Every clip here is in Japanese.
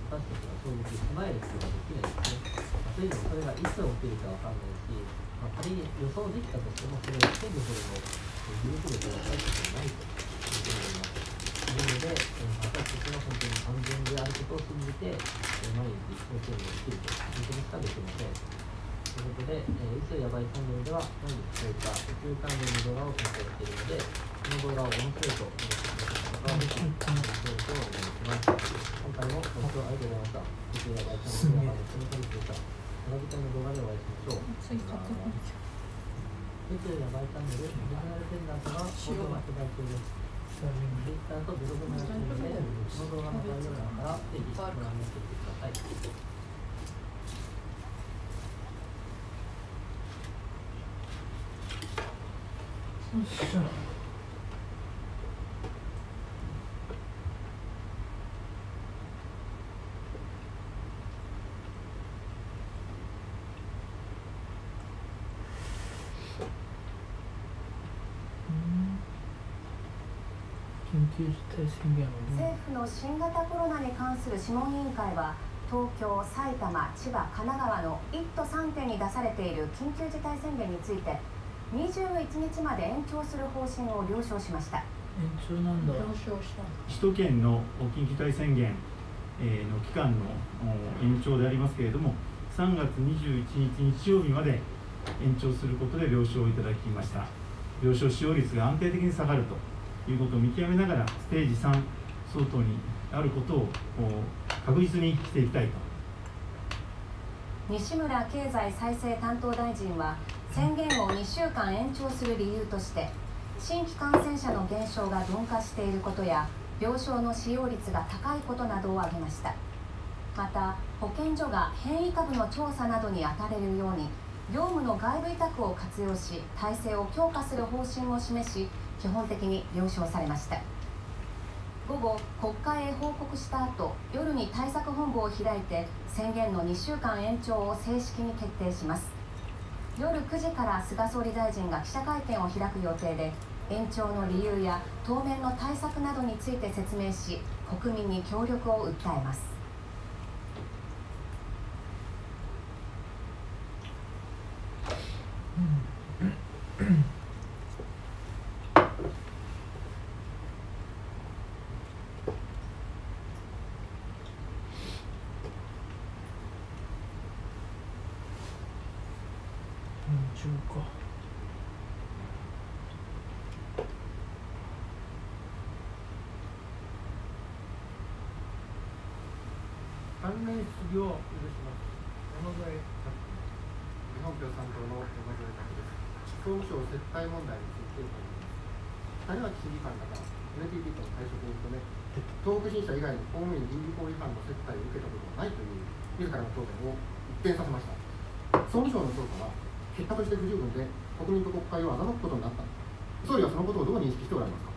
私たちが正直備えることができないですね。というのもそれがいつ起きるかわからないし、仮に予想できたとしてもそれを防ぐほどの技術力が私たちにないということになります。なので、私たちは本当に安全であることを信じて、毎日一生懸命生きるということしかできません。ということで、宇宙やばいチャンネルでは毎日そういった宇宙関連の動画を投稿しているので、この動画を面白いと思ってくださった方は、ぜひ面白いとお願いします。今回もご視聴ありがとうございました。宇宙やばいチャンネルでは別のトリックでした。また次回の動画でお会いしましょう。宇宙やばいチャンネル、オリジナルペンダントが放送発売中です。Twitter とブログもやっているので、この動画の概要欄からぜひご覧になってみてください。 よっしゃ。緊急事態宣言政府の新型コロナに関する諮問委員会は、東京、埼玉、千葉、神奈川の1都3県に出されている緊急事態宣言について21日まで延長する方針を了承しました。 延長なんだ。 首都圏の緊急事態宣言の期間の延長でありますけれども、3月21日日曜日まで延長することで了承をいただきました。病床使用率が安定的に下がるということを見極めながら、ステージ3相当にあることを確実にしていきたいと。 西村経済再生担当大臣は、宣言を2週間延長する理由として、新規感染者の減少が鈍化していることや、病床の使用率が高いことなどを挙げました。また、保健所が変異株の調査などに当たれるように、業務の外部委託を活用し、体制を強化する方針を示し、基本的に了承されました。午後、国会へ報告した後、夜に対策本部を開いて、宣言の2週間延長を正式に決定します。夜9時から菅総理大臣が記者会見を開く予定で、延長の理由や当面の対策などについて説明し、国民に協力を訴えます。 関連質疑を許します。山添拓日本共産党の山添拓です。総務省接待問題について伺います。谷脇審議官らが NTT との会食を認め、東北新社以外の公務員倫理法違反の接待を受けたことはないという自らの答弁を一転させました。総務省の調査は結果として不十分で国民と国会を欺くことになった。総理はそのことをどう認識しておられますか。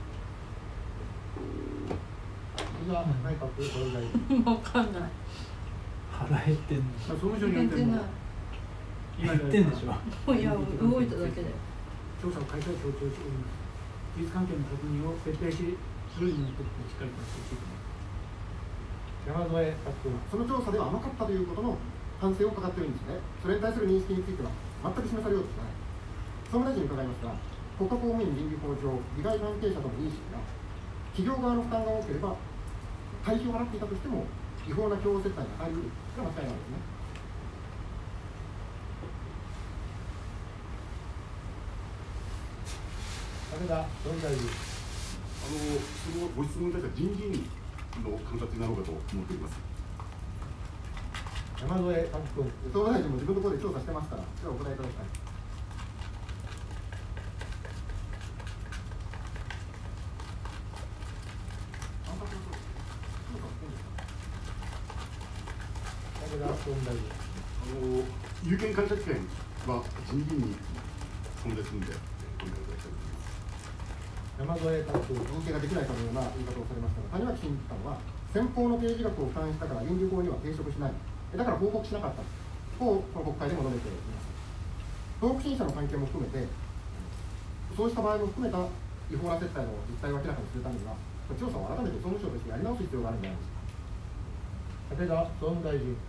内閣総理大臣。 わかんない。腹減ってんの。 総務省によっても今言ってんでしょ。 いや、動いただけで。 調査を開催を強調しております。事実関係の確認を徹底し、するにのとってしっかりとしていきます。山添拓君、その調査では甘かったということの反省を伺っているんですね。それに対する認識については全く示されようとしない。総務大臣に伺いますが、国家公務員倫理法上、利害関係者との認識が企業側の負担が多ければ会費を払っていたとしても違法な共同接待に入るが間違いなんですね。武田総理大臣。 そのご質問に対しては人事院の管轄になろうかと思っております。 山添拓君、総務大臣も自分のところで調査してますから、それはお答えいただきたい。 有権解釈権は人事院に存在するので、お願いいただきたいと思います。 山添拓君、認定ができないかのような言い方をされましたが、谷脇審議官は、先方の提示額を負担したから倫理法には抵触しない、だから報告しなかったと、この国会でも述べています。東北新社の関係も含めて、そうした場合も含めた違法な接待の実態を明らかにするためには、調査を改めて総務省としてやり直す必要があるんじゃないですか。 武田総務大臣。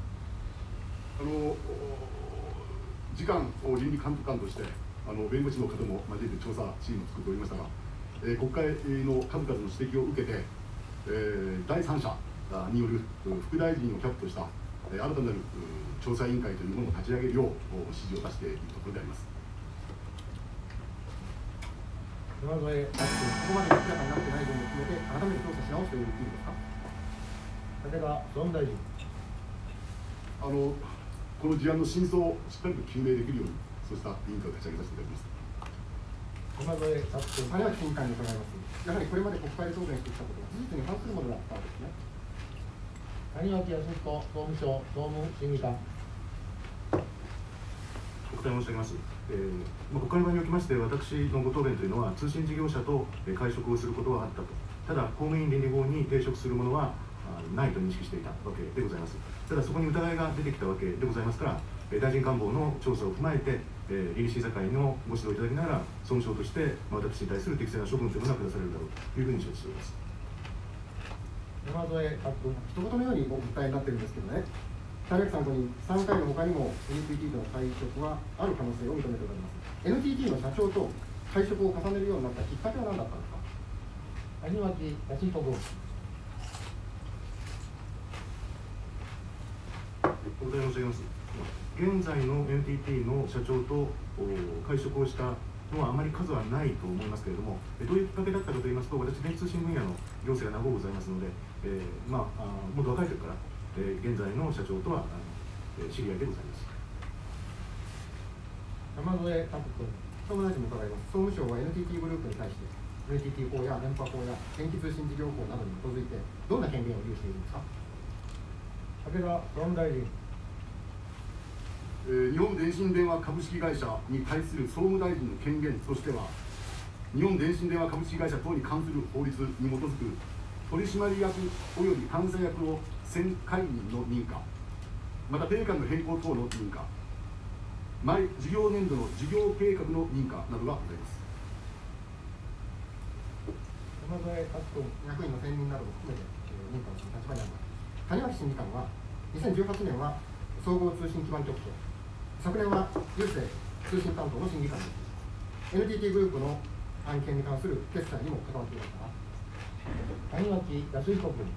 次官倫理監督官として弁護士の方も交えて調査チームを作っておりましたが、国会の数々の指摘を受けて、第三者による副大臣をキャップとした新たなる調査委員会というものを立ち上げるよう指示を出しているところであります。 山添拓君、ここまで明らかになってない分も含めて改めて調査し直すという意味ですか。武田総務大臣。 この事案の真相をしっかりと究明できるように、そうした委員会を立ち上げさせていただきます。 山添拓君、谷垣審議官に伺います。やはりこれまで国会で答弁してきたことが事実に反するものだったわけですね。谷垣康彦総務省総務審議官。 お答え申し上げます。国会の場におきまして、私のご答弁というのは、通信事業者と会食をすることはあったと、ただ、公務員倫理法に抵触するものはないと認識していたわけでございます。ただ、そこに疑いが出てきたわけでございますから、大臣官房の調査を踏まえて、倫理審査会のご指導いただきながら、総務省として、私に対する適正な処分というものが下されるだろうというふうに承知しております。 山添拓君、一言のようにお訴えになってるんですけどね、谷垣参考に3回のほかにも NTT との会食はある可能性を認めております。NTT の社長と会食を重ねるようになったきっかけは何だったんですか。谷垣康彦君。 お答え申し上げます。現在の NTT の社長と会食をしたのはあまり数はないと思いますけれども、どういうきっかけだったかといいますと、私、電通信分野の行政が長くございますので、もっと若い時から、現在の社長とは知り合いでございます。 山添拓君、総務大臣に伺います。総務省は NTT グループに対して、NTT 法や電波法や電気通信事業法などに基づいて、どんな権限を有しているんですか。武田総務大臣。 日本電信電話株式会社に対する総務大臣の権限としては、日本電信電話株式会社等に関する法律に基づく取締役及び監査役を選会人の認可、また定款の変更等の認可、毎事業年度の事業計画の認可などがございます。 山添拓君、役員の選任なども含めて認可をする立場にあります。谷垣審議官は2018年は総合通信基盤局長、昨年は郵政通信担当の審議官です。 NTT グループの案件に関する決裁にも関わっていますから、谷垣康彦君。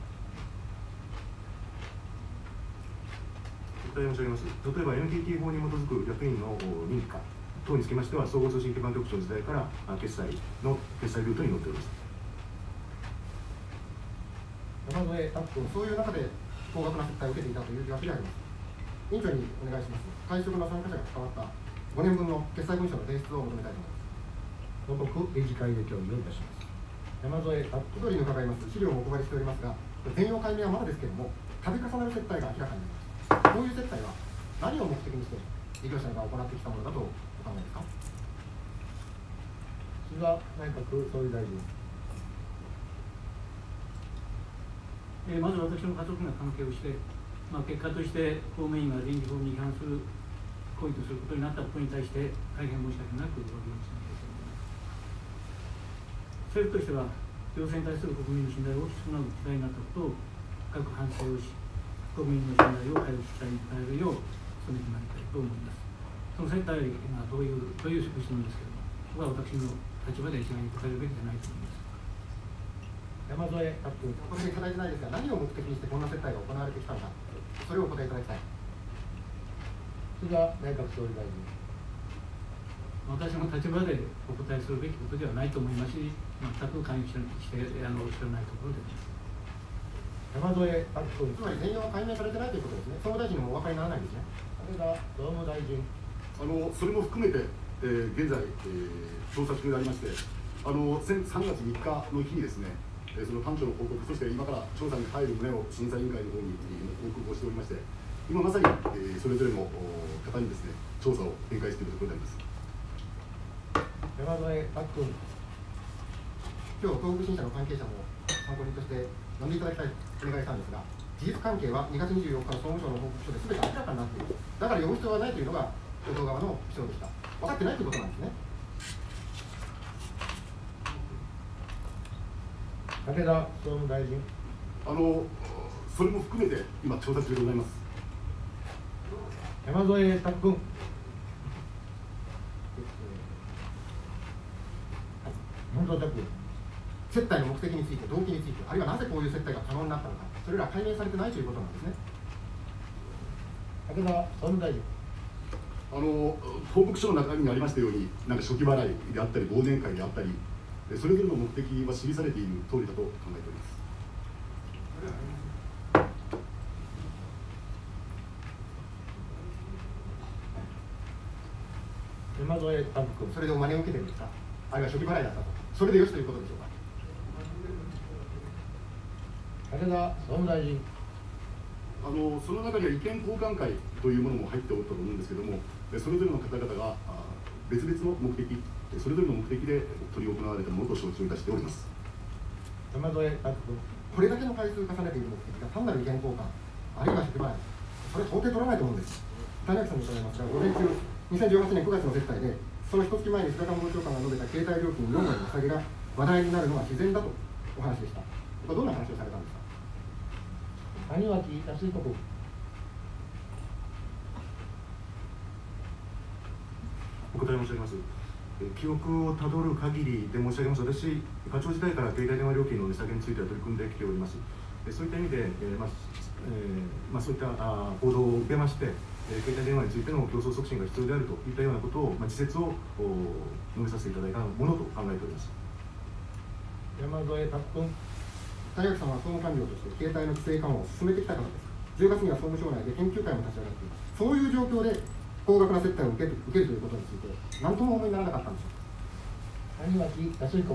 お答え申し上げます。例えば NTT 法に基づく役員の認可等につきましては、総合通信基盤局長時代から決済ルートに載っております。 山添拓君、そういう中で高額な接待を受けていたという疑惑であります。委員長にお願いします。会食の参加者が関わった5年分の決裁文書の提出を求めたいと思います。報告理事会で協議をいたします。山添拓君、総理に伺います。資料もお配りしておりますが、全容解明はまだですけれども、度重なる接待が明らかになります。こういう接待は何を目的にして事業者が行ってきたものだとお考えですか。菅内閣総理大臣。 まず私の家族が関係をして、結果として公務員が倫理法に違反する行為とすることになったことに対して大変申し訳なくお詫びをしなければいけない。政府としては行政に対する国民の信頼を大きく損なう事態になったことを深く反省をし、国民の信頼を回復したいに変えるよう努めてまいりたいと思います。その接待がどういう質問ですけれども、ここは私の立場で一概に答えるべきじゃないと思います。 山添拓君、お答えいただいてないですが、何を目的にしてこんな接待が行われてきたのか、それをお答えいただきたい。菅内閣総理大臣。 私の立場でお答えするべきことではないと思いますし、全く関与して知らないところです。 山添拓君、つまり全容は解明されてないということですね。総務大臣もお分かりにならないですね。武田総務大臣。 それも含めて、現在、調査中でありまして、3月3日の日にですね、その官庁の報告、そして今から調査に入る旨を審査委員会の方に報告をしておりまして、今まさに、それぞれの方にですね、調査を展開しているところであります。 山添拓君、今日東北新社の関係者も参考人として呼んでいただきたいとお願いしたんですが、事実関係は2月24日の総務省の報告書で全て明らかになっている。だから呼ぶ必要はないというのが与党側の主張でした。分かってないということなんですね。武田総務大臣。 そそれも含めて今調査中でございます。 山添拓君。山添拓君、接待の目的について、動機について、あるいはなぜこういう接待が可能になったのか、それら解明されてないということなんですね。武田総務大臣。 報告書の中身にありましたように、なんか初期払いであったり、忘年会であったり、それぞれの目的は記されている通りだと考えております。 山添拓君、それでお真似を受けてるんですか、あるいは初期払いだったと、それでよしということでしょうか。武田総務大臣。 その中には意見交換会というものも入っておったと思うんですけれども、それぞれの方々が別々の目的、それぞれの目的で執り行われたものと承知をいたしております。 山添拓君、これだけの回数重ねている目的が単なる意見交換、あるいは初期払い、それ到底取らないと思うんです。谷垣さんに伺いますが、午前中、2018年9月の接待で、その一月前に菅官房長官が述べた携帯料金4割の値下げが話題になるのは自然だとお話でした。これどんな話をされたんですか。谷脇康彦君。 お答え申し上げます。記憶をたどる限りで申し上げます。私、課長時代から携帯電話料金の値下げについては取り組んできております。そういった意味で、そういった報道を受けまして、携帯電話についての競争促進が必要であるといったようなことを、自説を述べさせていただいたものと考えております。 山添拓君。谷垣さんは総務官僚として携帯の規制緩和を進めてきた方です。10月には総務省内で研究会も立ち上がっています。そういう状況で高額な接待を受けるということについて、何とも思いにならなかったんでしょうか。谷脇康彦君。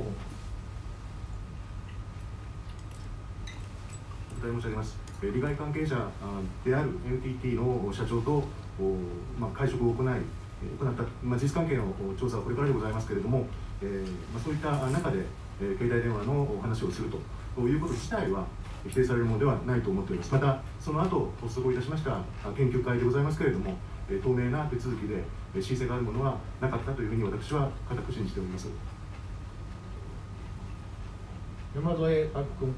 お答え申し上げます。利害関係者である NTT の社長と会食を行った、事実関係の調査はこれからでございますけれども、そういった中で、携帯電話のお話をするということ自体は否定されるものではないと思っております。また、その後発足をいたしました研究会でございますけれども、透明な手続きで申請があるものはなかったというふうに私は固く信じております。 山添拓君。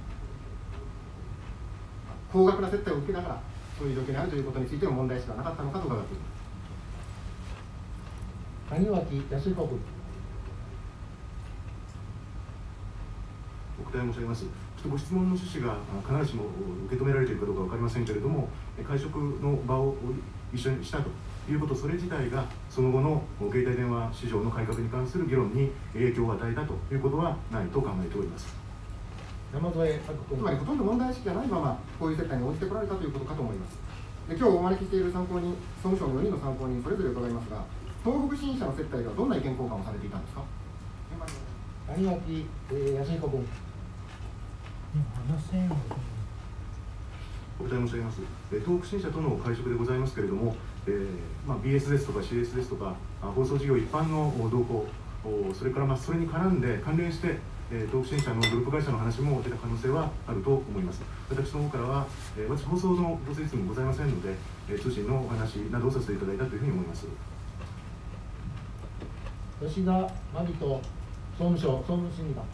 高額な接待を受けながら、そういう状況にあるということについての問題意識はなかったのかと伺っています。谷脇康彦君。 お答え申し上げます。ご質問の趣旨が必ずしも受け止められているかどうか分かりませんけれども、会食の場を一緒にしたということ、それ自体がその後の携帯電話市場の改革に関する議論に影響を与えたということはないと考えております。 山添拓君。つまりほとんど問題意識がないまま、こういう接待に応じてこられたということかと思います。で、今日お招きしている参考人、総務省の4人の参考人、それぞれ伺いますが、東北新社の接待ではどんな意見交換をされていたんですか。谷脇康彦君。 お答え申し上げます。東北新社との会食でございますけれども、BS ですとか CS ですとか放送事業一般の動向、それからそれに絡んで関連して東北新社のグループ会社の話も出た可能性はあると思います。私の方からは、私放送のご説明もございませんので、通信のお話などをさせていただいたというふうに思います。 吉田真人総務省総務審議官。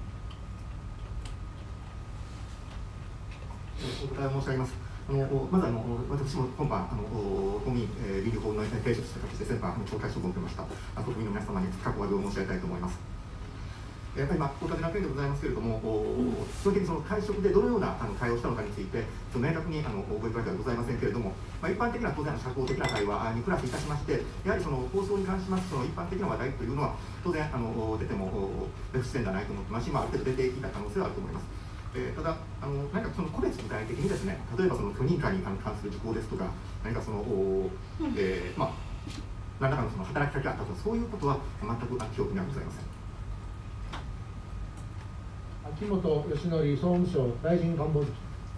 お答え申し上げます。まず私も今般公民倫理法の提出した形で先般懲戒処分を受けました国民の皆様に深くお詫びを申し上げたいと思います。やっぱりお尋ねの件でございますけれども、基本的にその会食でどのような対応をしたのかについて明確にご理解ではございませんけれども、一般的な当然社交的な対話にプラスいたしまして、やはりその放送に関しますその一般的な話題というのは当然出ても不自然ではないと思ってますし、ある程度出ていた可能性はあると思います。ただ何かその個別具体的にですね、例えばその許認可に関する事項ですとか、何かその何らかのその働きかけがあったとか、そういうことは全く記憶にはございません。 秋元義則総務省大臣官房次。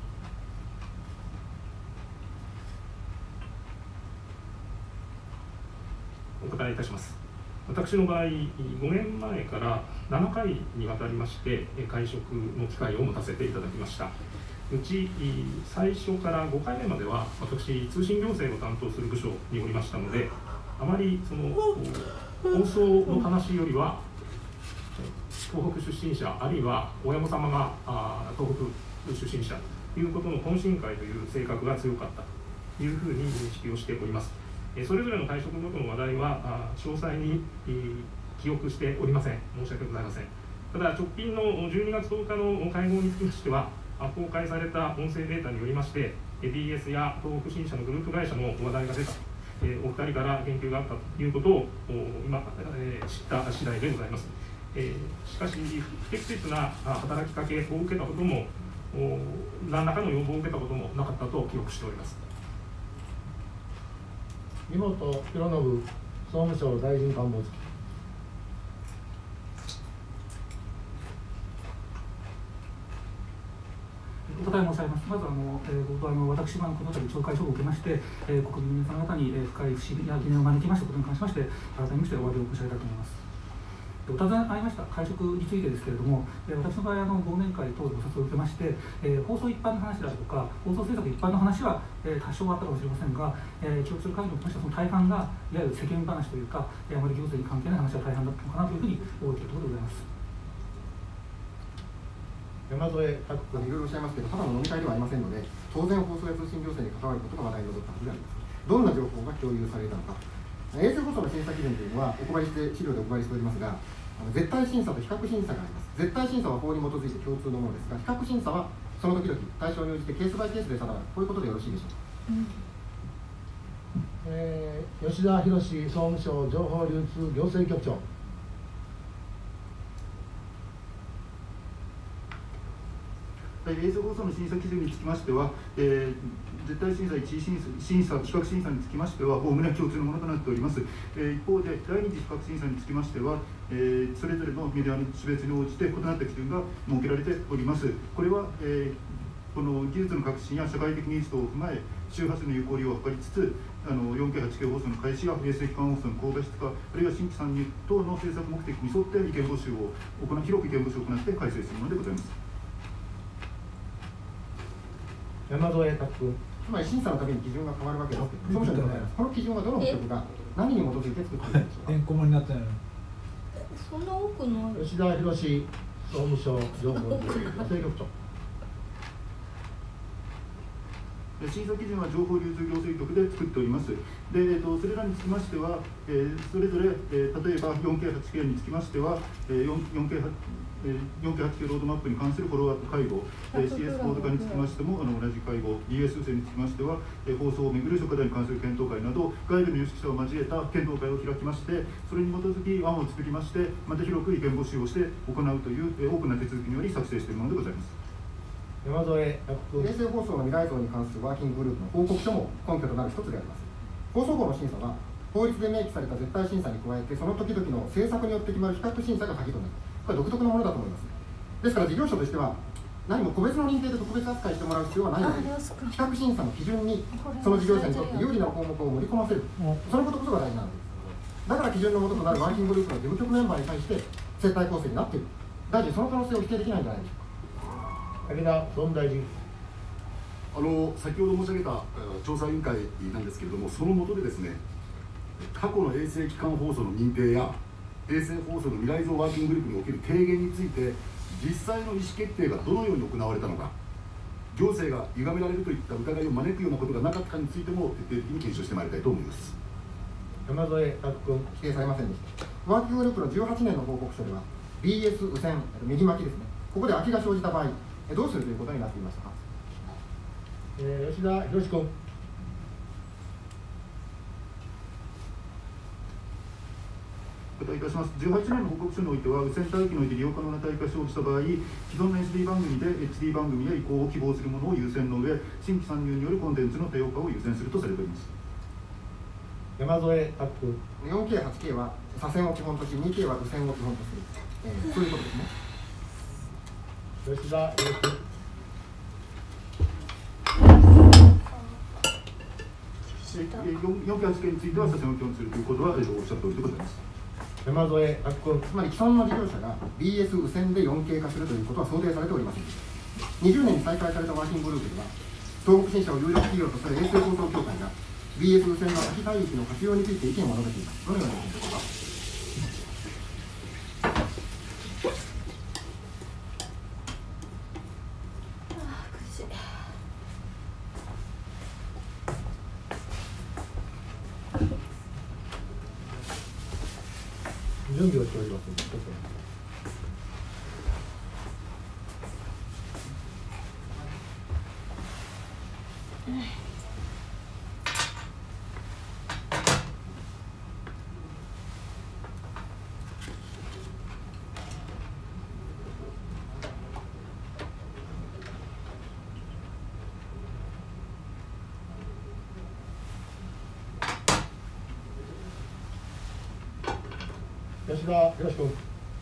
お答えいたします。私の場合、5年前から7回にわたりまして会食の機会を持たせていただきました。うち最初から5回目までは私、通信行政を担当する部署におりましたので、あまりその放送の話よりは東北出身者、あるいは親御様が東北出身者いうことの懇親会という性格が強かったというふうに認識をしております。それぞれの会食ごとの話題は詳細に記憶しておりません。申し訳ございません。ただ、直近の12月10日の会合につきましては、公開された音声データによりまして、BS や東北新社のグループ会社の話題が出た、お二人から言及があったということを今、知った次第でございます。しかし、不適切な働きかけを受けたことも、何らかの要望を受けたこともなかったと記憶しております。 三本博信総務省大臣官房次。 お答え申し上げます。まず冒頭私がこの度懲戒処分を受けまして、国民の皆様方に深い不思議や疑念を招きましたことに関しまして、改めましてお詫びを申し上げたいと思います。お尋ねありました会食についてですけれども、私の場合忘年会等でご誘いを受けまして、放送一般の話であるとか、放送制作一般の話は、多少あったかもしれませんが、記憶する限りにおきましては、その大半がいわゆる世間話というか、あまり行政に関係ない話が大半だったのかなというふうに覚えているところでございます。 山添拓君、いろいろおっしゃいますけど、ただの飲み会ではありませんので、当然放送や通信行政に関わることが話題に上ったはずであります。どんな情報が共有されたのか。衛星放送の審査基準というのはお配りして資料でお配りしておりますが、絶対審査と比較審査があります。絶対審査は法に基づいて共通のものですが、比較審査はその時々対象に応じてケースバイケースで定まる、こういうことでよろしいでしょうか。吉田博総務省情報流通行政局長。 衛星放送の審査基準につきましては、絶対審査、一次審査、比較審査につきましては、おおむね共通のものとなっております。一方で、第二次比較審査につきましては、それぞれのメディアの種別に応じて異なった基準が設けられております。これは、この技術の革新や社会的ニーズ等を踏まえ、周波数の有効利用を図りつつ、4K、8K 放送の開始や衛星基幹放送の高画質化、あるいは新規参入等の政策目的に沿って意見募集を広く意見募集を行って改正するものでございます。 山添拓君。つまり審査のために基準が変わるわけですけど、総務省でございます。この基準はどの局が何に基づいて作っているんでしょうか。 てんこ盛りになってないの。 そんな多くない。 吉田博総務省情報行政局長。 審査基準は情報流通行政局で作っております。で、それらにつきましては、それぞれ、例えば 4K、8K につきましては、4K、8K ロードマップに関するフォローアップ会合、CS コード化につきましても同じ会合、DS 制につきましては、放送をめぐる諸課題に関する検討会など、外部の有識者を交えた検討会を開きまして、それに基づき案を作りまして、また広く意見募集をして行うというオープンな手続きにより作成しているものでございます。 山添拓君。衛星放送の未来像に関するワーキンググループの報告書も根拠となる一つであります。放送法の審査は、法律で明記された絶対審査に加えて、その時々の政策によって決まる比較審査が鍵となる。これは独特のものだと思います。ですから事業者としては、何も個別の認定で特別扱いしてもらう必要はないので、比較審査の基準にその事業者にとって有利な項目を盛り込ませる、そのことこそが大事なんです。だから基準のもととなるワーキンググループの事務局メンバーに対して接待構成になっている。大臣、その可能性を否定できないんじゃないでしょうか。武田総務大臣。 先ほど申し上げた調査委員会なんですけれども、その下でですね、過去の衛星基幹放送の認定や衛星放送の未来像ワーキンググループにおける提言について、実際の意思決定がどのように行われたのか、行政が歪められるといった疑いを招くようなことがなかったかについても徹底的に検証してまいりたいと思います。 山添拓君。否定されませんでした。ワーキンググループの18年の報告書では、BS 右線、右巻きですね、ここで空きが生じた場合、どうするということになっていましたか。吉田博君。 お答えいたします。18年の報告書においては、無線帯域において利用可能な帯域が生じた場合、既存の SD 番組で HD 番組や移行を希望するものを優先の上、新規参入によるコンテンツの多様化を優先するとされております。 山添拓君。4K、8K は左線を基本とし、2K は右線を基本とする、そういうことですね。吉田博君。 4K8K については左線を基本とするということはおっしゃる通りでございます。 山添拓君。つまり既存の事業者が BS 無線で 4K 化するということは想定されておりませんでした。20年に再開されたワーキンググループでは、東北新社を有力企業とする衛星放送協会が BS 無線の空き帯域の活用について意見を述べています。どのような意見でしょうか。 準備をしておりますので、ちょっと。吉田よろしく。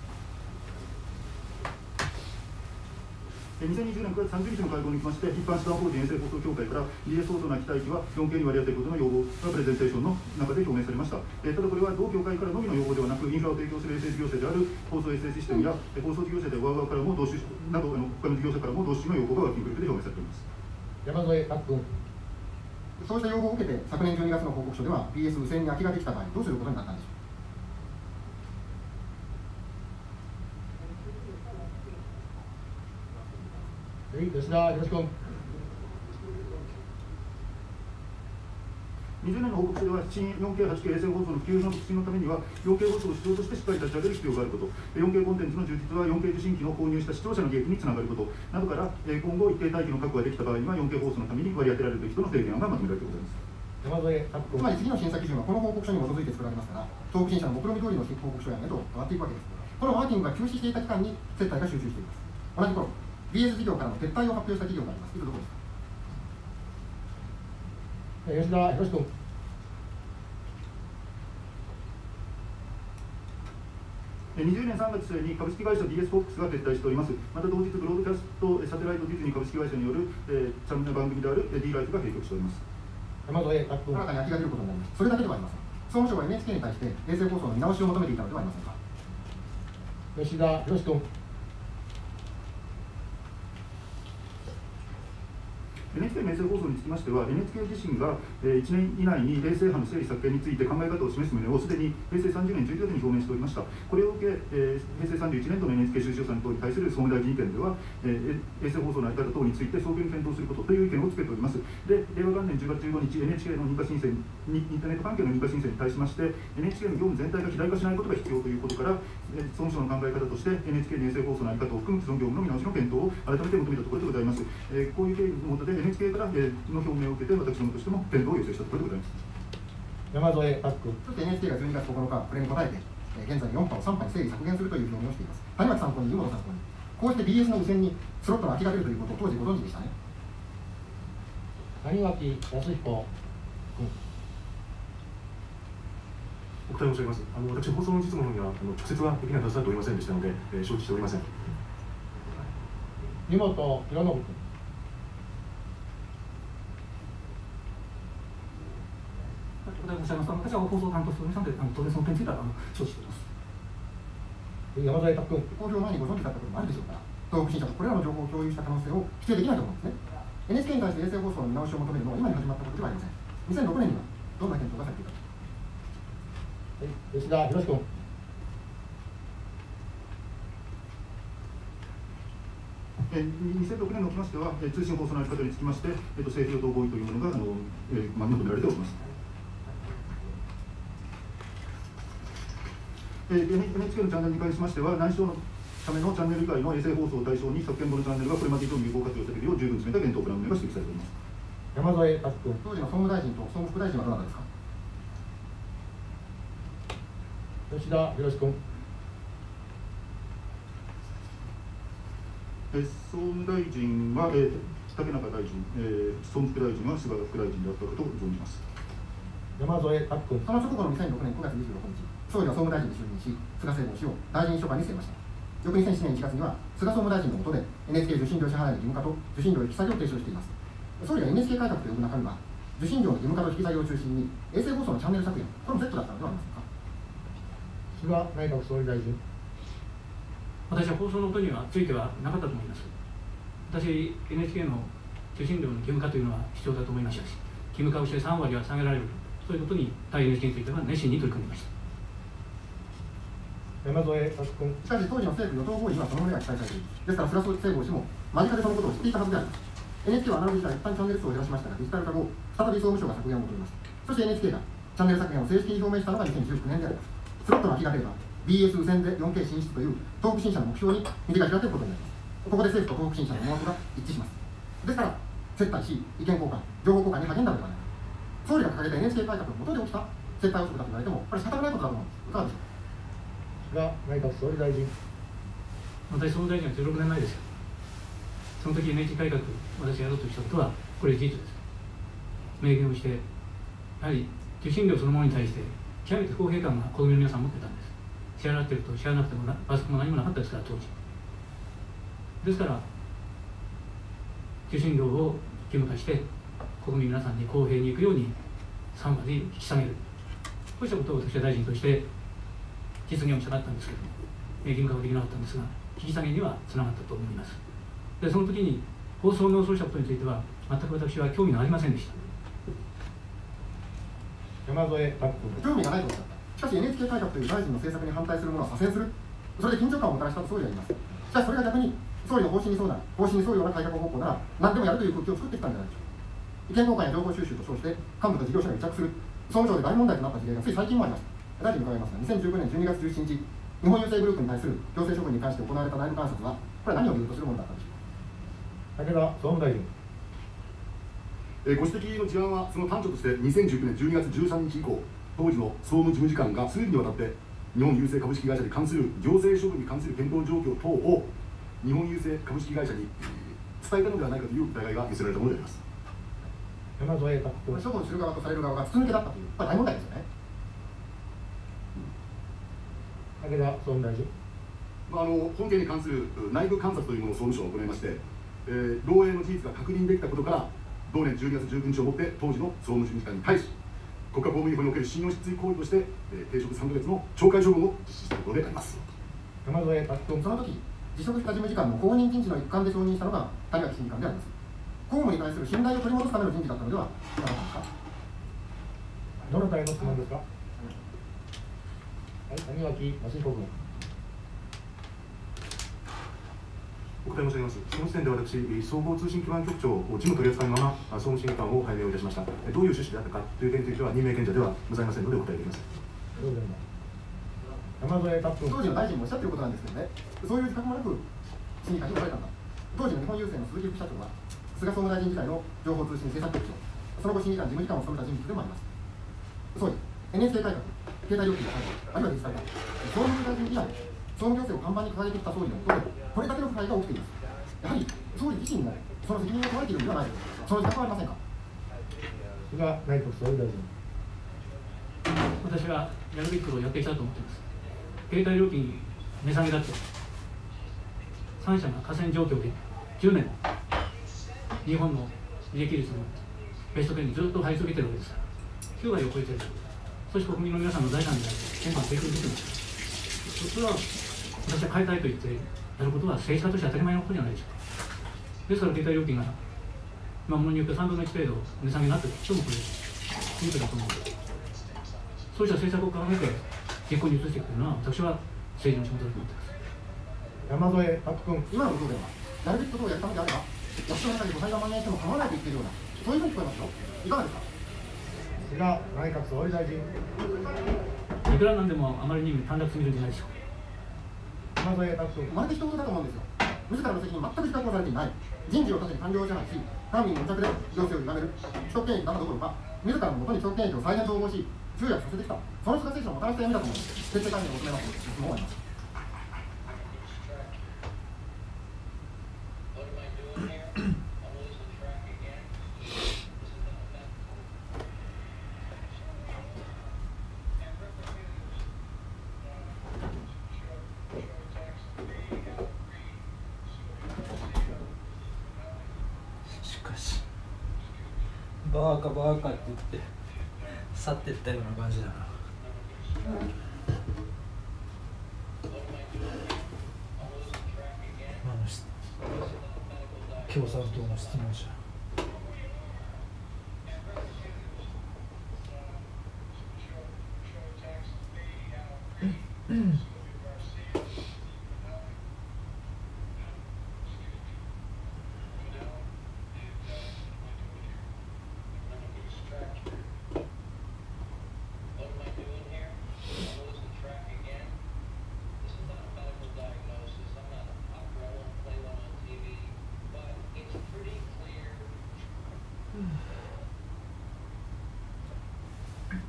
2020年9月30日の会合におきまして、一般社団法人衛星放送協会から BS 放送の期待値は 4K に割り当てることの要望がプレゼンテーションの中で表明されました。ただこれは同協会からのみの要望ではなく、インフラを提供する衛星事業者である放送衛星システムや放送事業者でワウワウからも同種など他の事業者からも同種の要望がワーキンググループで表明されています。 山添拓君。 そうした要望を受けて、昨年12月の報告書では BS 無線に空きができた場合、どうすることになったんでしょう。 吉田よろしく。 20年の報告書では、新 4K、8K 衛星放送の普及の促進のためには、4K 放送を市場としてしっかり立ち上げる必要があること、4K コンテンツの充実は 4K 受信機の購入した視聴者の利益につながることなどから、今後、一定待機の確保ができた場合には、4K 放送のために割り当てられる人の制限案がまとめられてございます。 山添拓君。 つまり次の審査基準はこの報告書に基づいて作られますから、東北新社の目論見通りの報告書案へと変わっていくわけです。このワーキングが休止していた期間に接待が集中しています。同じ頃、BS 事業からの撤退を発表した企業があります。いつどこですか。 吉田よろしく。 20年3月末に株式会社 DS フォックスが撤退しております。また同日、ブロードキャストサテライトディズニー株式会社による、チャンネル番組である D ライフが閉局しております。 山添拓君。 新たに空きが出ることになります。それだけではありません。総務省は NHK に対して衛星放送の見直しを求めていたのではありませんか。 吉田よろしく。 NHK の衛星放送につきましては、NHK 自身が1年以内に衛星波の整理削減について考え方を示す旨をすでに平成30年11月に表明しておりました。これを受け、平成31年度の NHK 収支予算等に対する総務大臣意見では、衛星放送の在り方等について早急に検討することという意見をつけております。で、令和元年10月15日、NHK の認可申請に、インターネット関係の認可申請に対しまして、NHK の業務全体が肥大化しないことが必要ということから、総務省の考え方として、NHK の衛星放送の在り方を含む既存業務の見直しの検討を改めて求めたところでございます。こういう経緯の下で NHK から、の表明を受けて、私どもとしても検討を要請したところでございます。 山添拓君。 そして NHK が12月9日、これに応えて、現在4波を3波に整理削減するという表明をしています。谷脇参考に、湯本参考に、こうして BS の無線にスロットの空きが出るということを当時ご存知でしたね。 谷脇康彦君。 お答え申し上げます。私、放送の実務には直接はできないはずだとおりませんでしたので、承知しておりません。 湯本博信君。 お答え申し上げます。私は放送担当しておりますので、当然その点については承知しております。 山添拓君。 公表前にご存知だったこともあるでしょうから、東北新社とこれらの情報を共有した可能性を否定できないと思うんですね。NHK に対して衛星放送の見直しを求めるのは今に始まったことではありません。2006年にはどんな検討がされていたか。 吉田よろしく。 2006年におきましては、通信放送の在り方につきまして、政府与党合意というものが求められております。NHK のチャンネルに関しましては、内視聴のためのチャンネル以外の衛星放送を対象に、削減後のチャンネルがこれまで以上に有効活用されるよう十分詰めた検討プランが指摘されております。 山添拓君。 当時の総務大臣と総務副大臣はどなたですか。 吉田よろしく。 総務大臣は、竹中大臣、総務副大臣は菅副大臣であったことを存じます。 山添拓君。 その直後の2006年9月26日、総理は総務大臣に就任し、菅政務氏を大臣秘書官に据えました。翌2007年1月には、菅総務大臣の下で NHK 受信料支払いの義務化と受信料引き下げを提唱しています。総理が NHK 改革と呼ぶ中身は、受信料の義務化と引き下げを中心に、衛星放送のチャンネル削減、これもセットだったのではありませんか。 菅内閣総理大臣。 私は放送のことにはついてはなかったと思います。私、NHK の受信料の義務化というのは必要だと思いましたし、義務化をして3割は下げられる、そういうことに対 NHK については熱心に取り組みました。 山添拓君。 しかし当時の政府与党合意にはその旨が記載されている。ですから菅政務氏も間近でそのことを知っていたはずであります。NHK はアナログ時代一般チャンネル数を減らしましたが、デジタル化後、再び総務省が削減を求めました。そして NHK がチャンネル削減を正式に表明したのが2019年であります。スロットの空きが出れば BS 無線で 4K 進出という東北新社の目標に右が開けることになります。ここで政府と東北新社の思惑が一致します。ですから接待し意見交換情報交換に励んだのではないか。総理が掲げた NHK 改革の下で起きた接待汚職だと言われてもこれ仕方がないことだと思うんです。いかがでしょうが内閣総理大臣。私、総務大臣は16年前ですよ。その時 NHK 改革、私がやろうとしたことは、これ事実です。明言をして、やはり受信料そのものに対して、極めて不公平感が国民の皆さん持ってたんです。支払っていると支払わなくても罰則も何もなかったですから、当時。ですから、受信料を義務化して、国民皆さんに公平にいくように3割引き下げる。こうしたことを私は大臣として実現をしたかったんですけども、義務化はできなかったんですが、引き下げにはつながったと思います。で、その時に放送のそうしたことについては、全く私は興味がありませんでした。 山添拓君。 興味がないとおっしゃった。しかし NHK 改革という大臣の政策に反対する者は左遷する。それで緊張感をもたらしたと総理は言います。しかしそれが逆に総理の方針に沿うような改革方向なら何でもやるという空気を作ってきたんじゃないでしょうか。意見交換や情報収集と称して幹部と事業者が癒着する総務省で大問題となった事例がつい最近もありました。大臣に伺いますが、2019年12月17日、日本郵政グループに対する行政処分に関して行われた内部監察は、これは何を理由とするものだったんでしょうか。 武田総務大臣。 ご指摘の事案はその端緒として2019年12月13日以降、当時の総務事務次官が数日にわたって日本郵政株式会社に関する行政処分に関する検討状況等を日本郵政株式会社に伝えたのではないかという疑いが寄せられたものであります。 山添拓君。 処分する側とされる側が筒抜けだったという、大問題ですよね。 武田総務大臣。 本件に関する内部監察というものを総務省が行いまして、漏洩の事実が確認できたことから、同年12月19日をもって当時の総務事務次官に対し、国家公務員法における信用失墜行為として停職3ヶ月の懲戒処分を実施したところであります。 山添拓君。 その時辞職した事務次官の後任人事の一環で承認したのが谷垣審議官であります。公務に対する信頼を取り戻すための人事だったのではなかったですか。 どなたへの質問ですか。はい、谷垣真彦君。 お答え申し上げます。その時点で私、総合通信基盤局長を事務取り扱いのまま、総務審議官を拝命をいたしました。どういう趣旨であったかという点については、任命権者ではございませんのでお答えできません。 山添拓君。 当時の大臣もおっしゃっていることなんですけどね、そういう自覚もなく審議官におられたんだ。当時の日本郵政の鈴木副社長は、菅総務大臣時代の情報通信政策局長、その後審議官、事務次官を務めた人物でもあります。総理、NHK 改革、携帯料金の改革、あるいはデジタル化、総務大臣以来、総務行政を看板に掲げてきた総理の下で、これだけの腐敗が起きています。やはり総理自身もその責任を問われているのではないですか。その自覚はありませんか。 菅内閣総理大臣。私はやるべきことをやってきたと思っています。携帯料金値下げだって、3社が河川状況で10年、日本の利益率のベスト10にずっと入り続けているわけですから、9割を超えている。そして国民の皆さんの財産である憲法を提供できるんです。それは私は変えたいと言ってやることは政治家として当たり前のことじゃないでしょうか。ですから携帯料金がものによって3分の1程度値下げになっている人もこれいいことだと思う。そうした政策を考えて実行に移していくというのは私は政治の仕事だと思っています。 山添拓君。今の答弁はやるべきことをやったのであれば役所の中で誤解が蔓延しても構わないと言っているような、そういうふうに聞こえますよ。いかがですか。 菅内閣総理大臣。 いくらなんでもあまりにも短絡すぎるんじゃないでしょうか。山添拓君。 まるで人事だと思うんですよ。自らの責任全く自覚をされていない。人事を立てて官僚を支配し、官民の着で行政を歪める既得権益などどころか、自らのもとに既得権益を再現統合し、集約させてきた、その菅政権をもたらした闇だと思います。徹底管理を求めますという質問があります。 バーカバーカって言って去っていったような感じだな。共産党の質問者。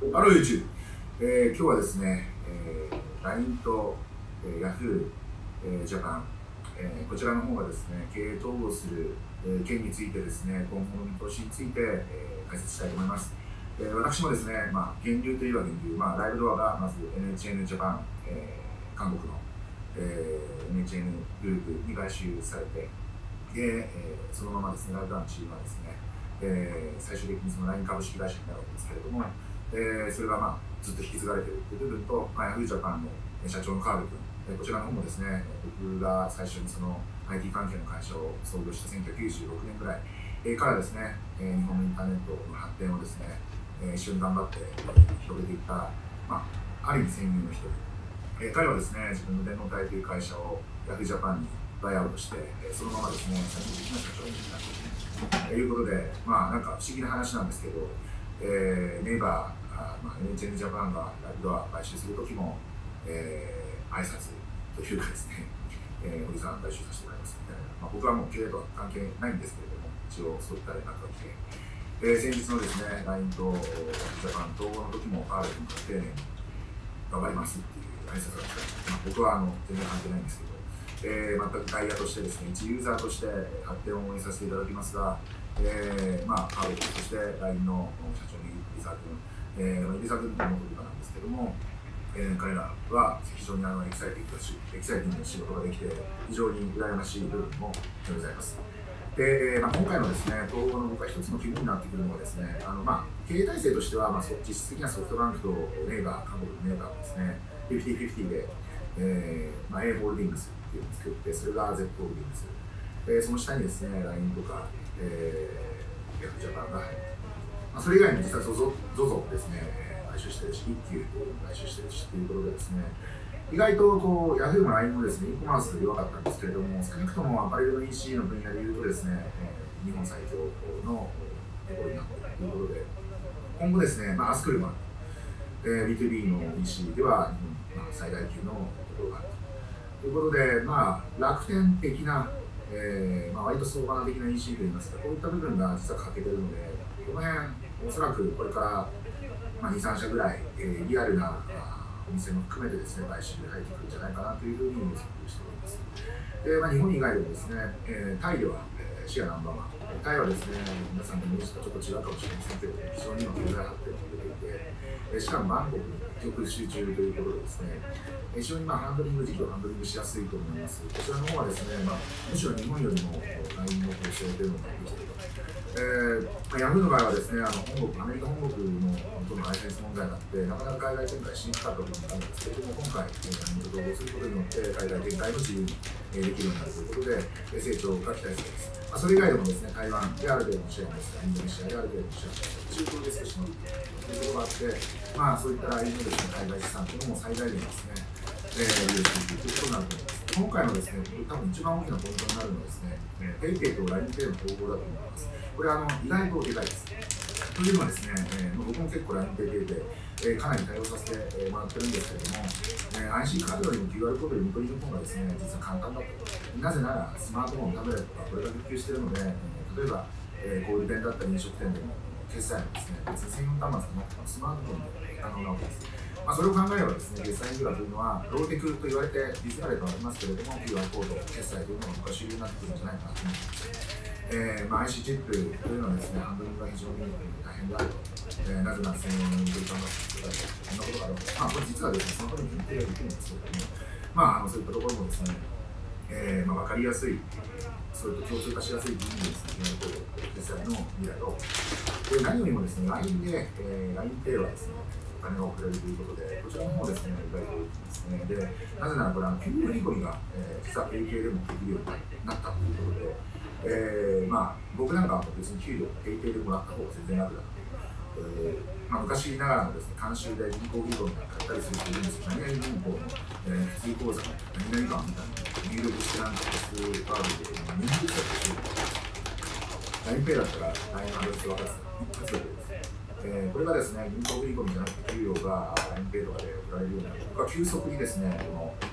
ハロー YouTube、今日はですね、LINE と、Yahoo、ジャパン、こちらの方がですね、経営統合する、件についてですね、今後の見通しについて、解説したいと思います。私もですね、源流といえば源流、ライブドアがまず NHN ジャパン、韓国の、NHN グループに買収されて、で、そのままですね、ライブドアのチームはですね、最終的にその LINE 株式会社になるわけですけれども、それがずっと引き継がれているという部分と、Yahoo! ジャパンの社長の川辺君、こちらの方もですね、僕が最初にその IT 関係の会社を創業した1996年ぐらいからですね、日本のインターネットの発展をですね、一緒に頑張って広げていった、ある意味先人の一人。彼はですね、自分の電脳体という会社を Yahoo! ジャパンにバイアウトして、そのままですね、最終的な社長になったということで、なんか不思議な話なんですけど、ネイバー、NHN ジャパンがライブドア買収するときも、挨拶というかですね、おじさん買収させてもらいますみたいな、僕はもう経営とは関係ないんですけれども、一応そういった連絡が来て、先日のですね、LINE とジャパン統合の時も、川辺君が丁寧に頑張りますっていう挨拶が来た、僕は全然関係ないんですけど、全く外野としてですね、一ユーザーとして発展を応援させていただきますが、川辺君、そして LINE の社長の入澤君、入澤君の元部下なんですけども、彼らは非常にエキサイティングな仕事ができて、非常に羨ましい部分もございます。で、今回のですね、統合の僕は一つの基本になってくるのはですね、経営体制としては、実質的なソフトバンクとネイバー、韓国のネイバーがですね、50-50で、A ホールディングスっていうのを作って、それが Z ホールディングス。その下にですね、LINE とか、Yahoo! ジャパンが入って、それ以外に実は ZOZO ですね、買収してるし、一休買収してるしということでですね、意外とYahoo! も LINE もですね、e コマース弱かったんですけれども、少なくともアパレルの EC の分野でいうとですね、日本最強のところになっているということで、今後ですね、アスクルマン、B2B の EC では日本最大級のところがあるということで、楽天的な、割と相場な的な EC といいますか、こういった部分が実は欠けているので、この辺、おそらくこれから2、3社ぐらい、リアルなお店も含めてですね、買収で入ってくるんじゃないかなというふうに予測しております。日本以外でもですね、タイではシェアナンバーワン。タイはですね、皆さんのイメージとちょっと違うかもしれませんけど、非常に今経済発展を遂げていて、しかもバンコクに一極集中ということでですね、非常にハンドリング時期をハンドリングしやすいと思います。こちらの方はですね、むしろ日本よりも LINE の構成というのができていると。Yahoo! の場合はですね、アメリカ本国のとのライセンス問題があって、なかなか海外展開しにくかった部分があるんですけれども、今回、LINE と統合することによって、海外展開も自由にできるようになるということで、成長が期待されます。それ以外でもですね、台湾である程度のシェアですインドネシアである程度のシェアです、中東で少し伸びているということがあって、そういった LINE のですね、海外資産というのも最大限ですね、利用していくということになると思います。今回のですね、多分一番大きなポイントになるのはですね、PayPay と LINEPay の統合だと思います。これは意外とでかいです。というのはですね、僕も結構 LINEPay でかなり対応させてもらってるんですけれども、IC カードよりも QR コードで見取りの方がですね、実は簡単だと。なぜならスマートフォン、タブレットがこれだけ普及しているので、例えば小売店だったり飲食店でも決済のですね、別に専用端末がなくてもスマートフォンで可能なわけです。それを考えればですね、決済インフラというのは、ローテクと言われてディスられてはありますけれども、QR コード、決済というのが僕は主流になってくるんじゃないかなと思います。IC チップというのはですね、ハンドリングが非常に大変であると。なぜなら専用のインフラ端末がこんなことがあると。これ実はですね、そのために限定ができるんですけれども、そういったところもですね、分かりやすい、それと共通化しやすい部分にですね、決済の未来を。何よりもですね、LINE で、LINEPay はですね、お金が送れるということで、こちらの方ですね、意外と大きいですね。で、なぜならこれ、給与振り込みが、実は PayPay でもできるようになったということで、僕なんかは別に給料、PayPay でもらった方が全然楽だと。昔ながらのですね、慣習で銀行振り込みが買ったりするというんですけど、何々銀行の、普通口座の何々版みたいな入力してなんか普通カードで入力したりする。LINEPay だったら LINE のアドレス分かって一発でです。これがですね、銀行振り込みじゃなくて給与が LINEPay とかで送られるようになる。僕は急速にですね、この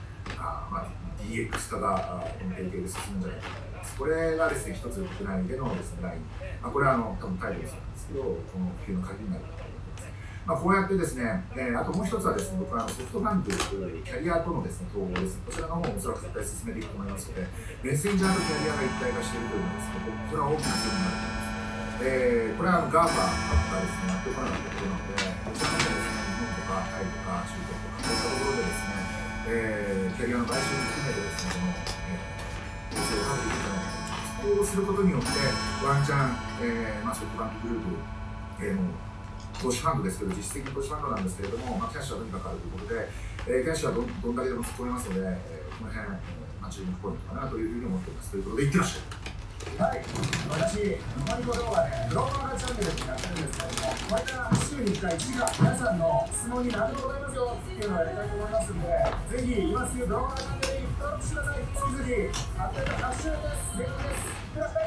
DX 化がこの提携で進むんじゃないかと思います。これがですね、一つ国内でのですね、LINE。これは多分タイプなんですけど、この普及の鍵になるかと思います。 こうやってですね、あともう一つはですね、僕はソフトバンクキャリアとのですね統合ですね、こちらの方もおそらく絶対進めていくと思いますので、メッセンジャーとキャリアが一体化しているというのはですね、これは大きな強みになると思います。これはガーファがですね、やっておかなかったことなので、こちらの方ですね、日本とかタイとか中国とか、こういったところでですね、キャリアの買収に含めてですね、この構成をかけていくんじゃないかと。こうすることによって、ワンチャン、ソフトバンクグループ、もう投資ファンドですけど、実質的に投資ファンドなんですけれども、キャッシュはとにかくあるということで、キャッシュはどんだけでも突っ込めますので、この辺、注目ポイントかなというふうに思っています。ということで、いってらっしゃい。 はい、私、マリコ動画でグローバルチャンネルってやってるんですけども、これから週に1回、1時間、皆さんの質問に何でもございますよっていうのをやりたいと思いますんで、ぜひ今すぐグローバルチャンネルに登録してください。月々880円です。電話です。いってらっしゃい。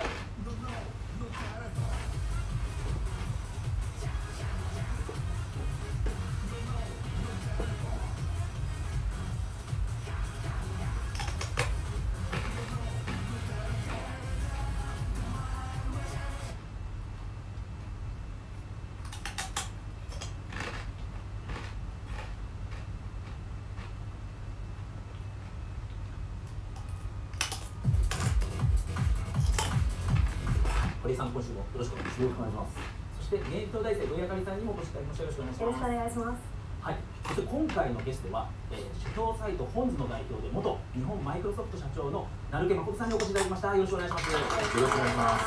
堀井さん、今週もよろしくお願いします。そして現役東大生土井あかりさんにもお越しいただきましてよろしくお願いします。 よろしくお願いします。 はい。そして今回のゲストは、社協サイト本図の代表で元日本マイクロソフト社長の成毛誠さんにお越しいただきました。よろしくお願いします。よろしくお願いします。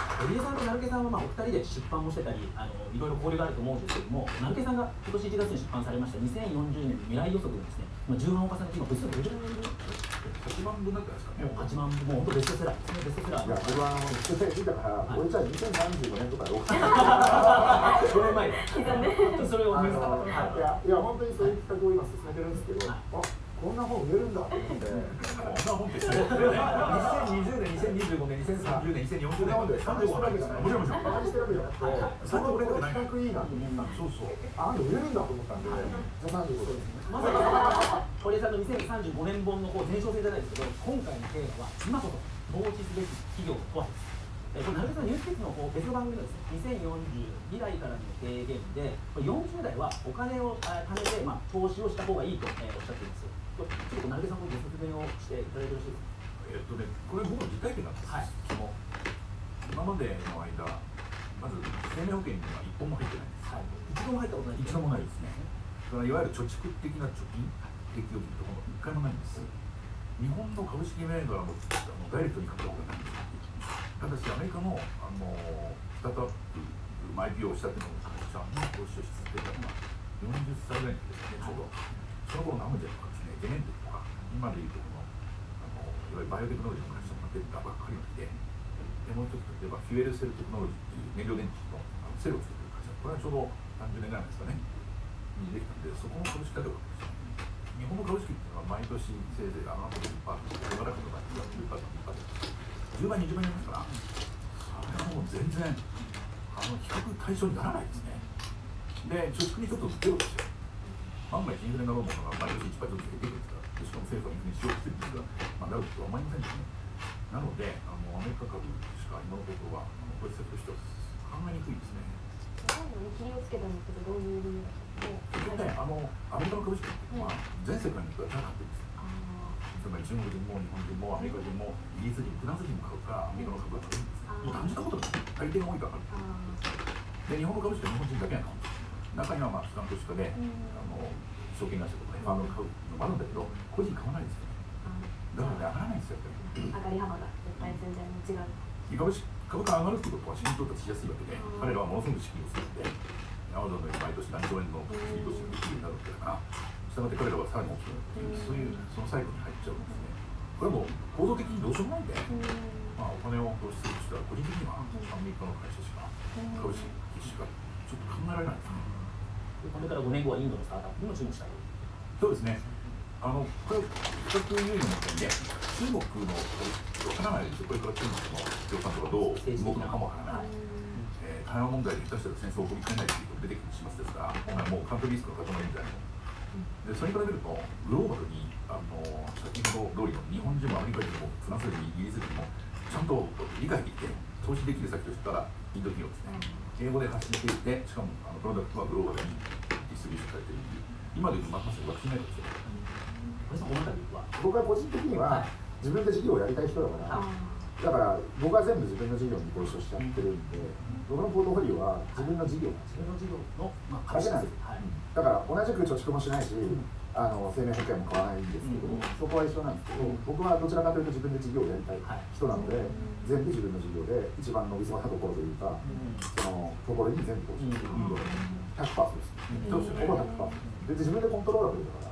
堀江さんと成毛さんはお二人で出版もしてたり、いろいろ交流があると思うんですけども、成毛さんが今年1月に出版されました2040年未来予測でですね、重版を重ねて今ベストどれぐらいの 8万部になってますかね。 もう8万部、もう本当ベストセラーですね、ベストセラー。 いや、俺はベストセラー聞いたから、俺じゃあ2035年とかよ。 5年前で。それをいや、本当にそういう企画を今進めてるんですけど、こんな本売れるんだと思って。 こんな本ってすごい。2020年、2025年、2030年、2040年。35年ですね。もちろんもちろん。 バカにしてるわけじゃなくて、そこでこれ企画いいなと思ったんで、そうそう。売れるんだと思ったんで、じゃあ35ですね。 まさか堀江さんの2035年本の前哨戦じゃないですけど、今回のテーマは今こそ投資すべき企業とはです。これ成毛さんニュースケッツの別の番組のですね、2040未来からの提言で、40代はお金を貯めて投資をした方がいいとおっしゃっています。ちょっと成毛さんもご説明をしていただいてよろしいですか。 これ僕の実体験なんです。はい。今までの間、まず生命保険には1本も入ってないんです。はい。 一度も入ったことない。 一度もないですね。いわゆる貯蓄的な貯金、定期預金とかも1回もないんです。日本の株式銘柄もダイレクトに買ったことがないんです。ただしアメリカのスタートアップIPOをしたっていうのを会社に投資をし続けたのが40歳ぐらいですね、ちょうど。その頃のアムジェとかですね、ゲメンテとか、今でいうとこのいわゆるバイオテクノロジーの会社が出たばっかりので、もう一つ例えばフュエルセルテクノロジーっていう燃料電池のセルを作ってる会社、これはちょうど30年ぐらいですかね、にできたんで、そこの株式が出るわけですよ。日本の株式っていうのは毎年せいぜいあの後で1%、小柄とか10%、10倍、20倍になりますから、それはもう全然比較対象にならないですね。で、貯蓄にちょっとゼロですよ。万が一インフレなろうものが毎年1%ずつ減っていくんですから、しかも政府はインフレにしようとしてるんですが、なるとは思いませんですね。なので、アメリカ株しか今のところは投資先としては考えにくいですね。 最後に切りをつけたんですけど、どういう理由結局ね、アメリカの株式っていうのは全世界の人が高かったんです。つまり中国人も日本人もアメリカ人もイギリス人、フランス人も買うか、アメリカの株が買うんです。もう単純なことです。大抵が多いから買う。で、日本の株式は日本人だけが買うんです。中には機関投資家で、証券会社とかファンドを買うのもあるんだけど、個人買わないですよね。だからね、上がらないんですよ、やっぱり。 上がり幅が絶対全然違う。 株価が上がるってことは資金調達しやすいわけで、彼らはものすごく資金をするので、アマゾンの毎年何兆円の資金投資ができるようになるわけだから、したがって彼らはさらに大きくなるっていう、そういうそのサイクルに入っちゃうんですね。これはもう構造的にどうしようもないんで、お金を投資するとしたら、個人的にはアメリカの会社しか、株式しかちょっと考えられないですね。 これから5年後はインドのスタートアップにも注目したい。 そうですね。これ、比較優位の点で、中国のわからないですよ、これから中国の共産党がどう動くのかもわからない。台湾問題で下手したら戦争を起こりかねないということが出てくる始末ですから、もうカントリーリスクの塊みたいな。で、それから見ると、グローバルに、先ほど通りの日本人もアメリカ人もフランス人もイギリス人も、ちゃんと理解できて、投資できる先としたら、インド企業ですね。 英語で発信していて、しかもプロダクトはグローバルにディストリビューションされているという、今でいうとまさにワクチンメイトですよ。 僕は個人的には自分で事業をやりたい人だから、僕は全部自分の事業にご一緒しちゃってるんで、僕のポートフォリオは自分の事業なんですよ。 自分の事業のだけなんですよ。だから同じく貯蓄もしないし、生命保険も買わないんですけど、そこは一緒なんですけど、僕はどちらかというと自分で事業をやりたい人なので、全部自分の事業で一番伸びそうなところというか、そのところに全部投資していく。100%です。ほぼ 100%。で自分でコントローラブルだから、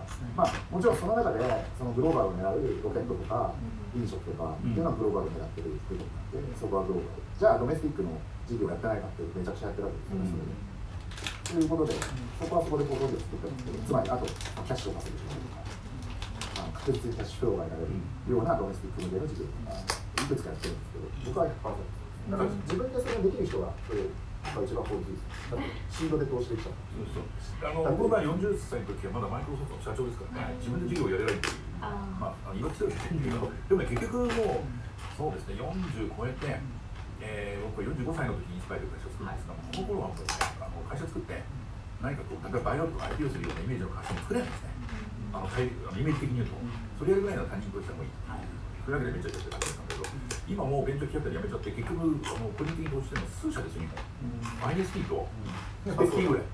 もちろんその中でそのグローバルを狙うロケットとか飲食とかっていうのはグローバルを狙ってる部分なんで、そこはグローバル。じゃあドメスティックの事業やってないかってめちゃくちゃやってるわけですよね、それで。ということで、そこはそこでポートフォリオを作ったんですけど、つまりあとキャッシュを稼ぐとか、確実にキャッシュフローが得られるようなドメスティック向けの事業とか、いくつかやってるんですけど、僕は 100% です。だから自分でそれができる人がそれが一番効率いいです。だってシードで投資できちゃう。 僕が40歳の時はまだマイクロソフトの社長ですからね、自分で事業をやれないっていう、言い訳してるんですけど、でもね、結局もう、そうですね、40超えて、僕は45歳の時にインスパイアで会社を作るんですが、この頃はもう、会社作って、何かこう、例えばバイオとか IP をするようなイメージの会社も作れないんですね。イメージ的に言うと、それやるぐらいの他人としてもいい。それだけでめっちゃやってたんですけど、今もうベンチャーキャピタルやめちゃって、結局、個人的に投資してるのは数社ですよ、今。IST と、ST ぐらい。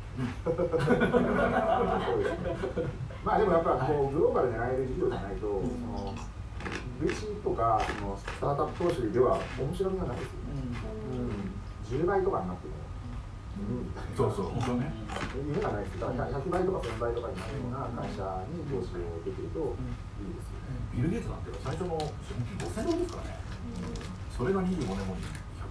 でもやっぱこうグローバルで狙える事業じゃないと、VC とかそのスタートアップ投資では面白みがないですよね。10倍とかになっても。 そうそう、本当ね。 夢がないです。だから100倍とか1000倍とかになるような会社に投資をできるといいですよね。 ビル・ゲイツなんて最初の資本金5000ドルですからね。それが25年後に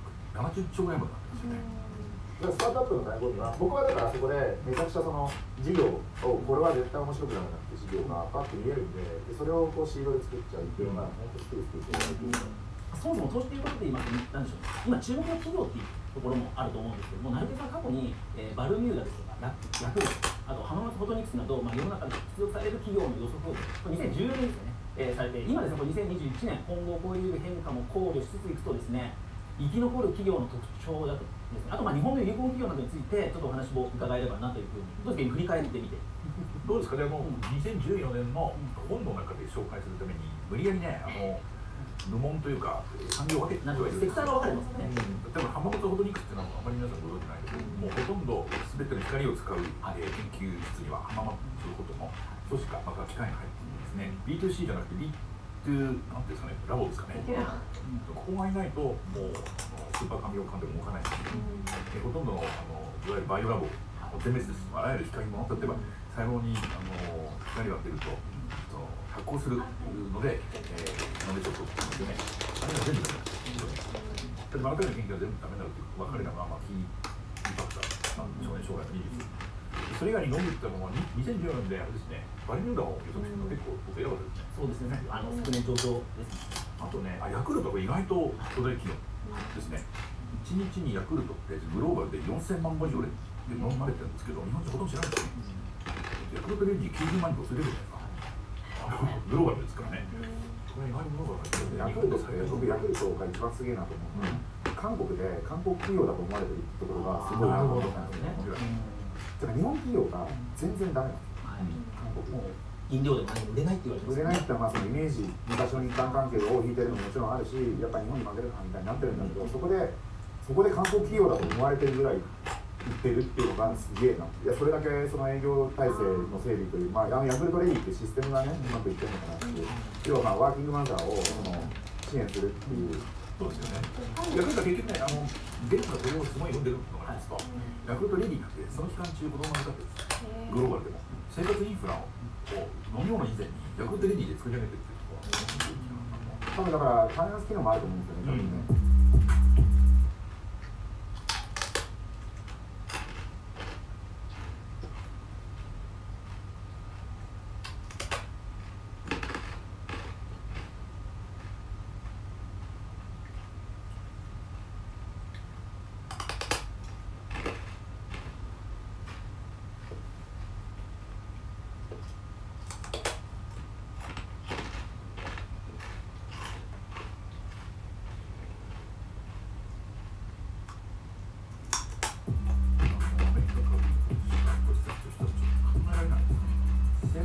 170兆ぐらいまでなってますよね。 スタートアップの醍醐味は、僕はだからそこでめちゃくちゃその事業をこれは絶対面白くなるなって事業がパッと見えるんで、それをこうシードで作っちゃうっていうのが本当スキルスキルス。 そもそも投資ということで言いますと、何でしょう、今注目の企業っていうところもあると思うんですけども、成毛さん過去に、バルミューダですとかヤクルト、あと浜松フォトニクスなど、世の中で必要される企業の予測を2014年ですよね、されて、今ですね、2021年、今後こういう変化も考慮しつついくとですね、生き残る企業の特徴だとですね、あと日本のユニコーン企業などについてちょっとお話を伺えればなというふうに、どうですか、振り返ってみて。 どうですか、でも2014年の本の中で紹介するために、無理やりね、部門というか、産業を分けてはいるんですけど、例えば浜松フォトニクスっていうのはあまり皆さんご存じないけど、もうほとんど全ての光を使う研究室には浜松フォトの組織かまた機械が入っているんですね。B2C じゃなくて B2 なんていうんですかね、ラボですかね。ここがいないともうスーパーカミオカンでも動かないし、ほとんどのいわゆるバイオラボ全滅です。あらゆる光り物、例えば細胞に光が出ると発光するので、ノベチョットですよね。あれが全部ダメだ。で、マラカイの研究が全部ダメになるという分かれがキーファクター、将来の技術。それ以外に飲むってのは2014年であれですね、バルミューダを予測するの結構僕偉かったですね。 そうですね。昨年上場ですね。 あとね、ヤクルトが意外と巨大企業ですね。1日にヤクルトってグローバルで4000万本以上で飲まれてるんですけど、日本人ほとんど知らないんですよ。ヤクルトレンジ90万人とすれるじゃないですか。グローバルですからね。これ意外にグローバルヤクルトって僕ヤクルトが一番すげえなと思うのは、韓国で韓国企業だと思われてるところがすごいなと思ったんですね。だから日本企業が全然ダメなんですよ。韓国も飲料でも売れないって言われてます、ね、 売れないってのはそのイメージ、昔の日韓関係を引いてるのももちろんあるし、やっぱ日本に負けるかみたいになってるんだけど、そこで韓国企業だと思われてるぐらい売ってるっていうのがすげえな。いや、それだけその営業体制の整備という、ヤクルトレディっていうシステムがね、うまくいってるのかなっていう、要はワーキングマザーを支援するっていう。 そうですよね。ヤクルトは結局ね、現地の雇用をすごい生んでるのがあるんですと、ヤクルトレディになって、その期間中、子供がいたってです、グローバルでも、生活インフラを飲み物以前にヤクルトレディで作り上げてるっていうところは、 多分だから、ファイナンス機能もあると思うんですよね、多分ね。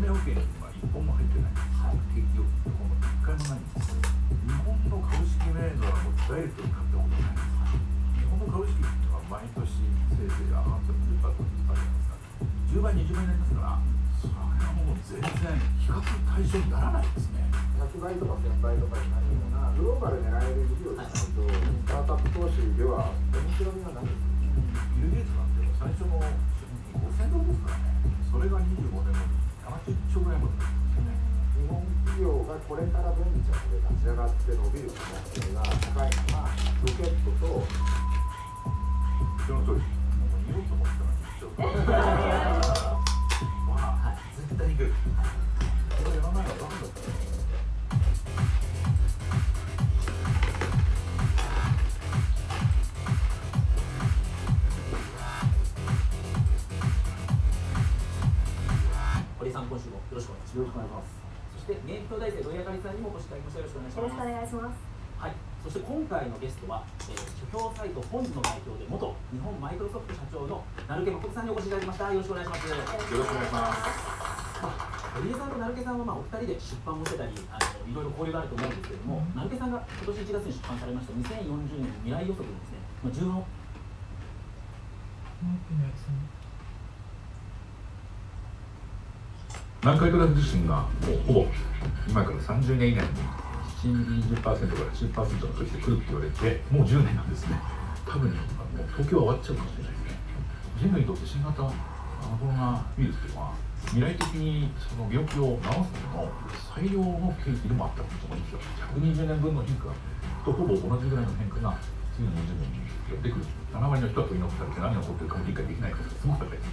命保険には1本も入ってないんです、定期預金とかも1回もないんです。日本の株式銘柄もダイレクトに買ったことないんです。日本の株式っていうのは毎年せいぜい上がったら 20% とかあるじゃないですか。10倍、20倍になりますから、それはもう全然比較対象にならないですね。 100倍とか1000倍とかになるようなグローバルで狙える事業じゃないと、スタートアップ投資では面白みはないです。 ビル・ゲイツなんて最初の資本金5000ドルですからね。それが25年後に70兆ぐらいまでなるんですよね。 日本企業がこれからベンチャーで立ち上がって伸びる可能性が高いのはロケットとその通り。もう言おうと思ったらちょっとまあ絶対にいける。これやらないのはダメだったら。 堀さん、今週もよろしくお願いします。よろしくお願いします。そして現役東大生土井あかりさんにもお越しいただきました。よろしくお願いします。 よろしくお願いします。 はい。そして今回のゲストは、書評サイト本の代表で元日本マイクロソフト社長の成毛誠さんにお越しいただきました。よろしくお願いします。よろしくお願いします。堀江さんと成毛さんはお二人で出版もしてたり、いろいろ交流があると思うんですけれども、成毛さんが今年1月に出版されました2040年未来予測のですね、重案を南海トラフ地震がもうほぼ今から30年以内に 70% から 80% の時で来るって言われてもう10年なんですね。多分もう東京は終わっちゃうかもしれないですね。人類にとって新型コロナウイルスというのは未来的にその病気を治すための最良の契機でもあったと思うんですよ。120年分の変化とほぼ同じぐらいの変化が次の20年にやってくる。7割の人は取り残されて何が起こっているかも理解できないことがすごく高いです。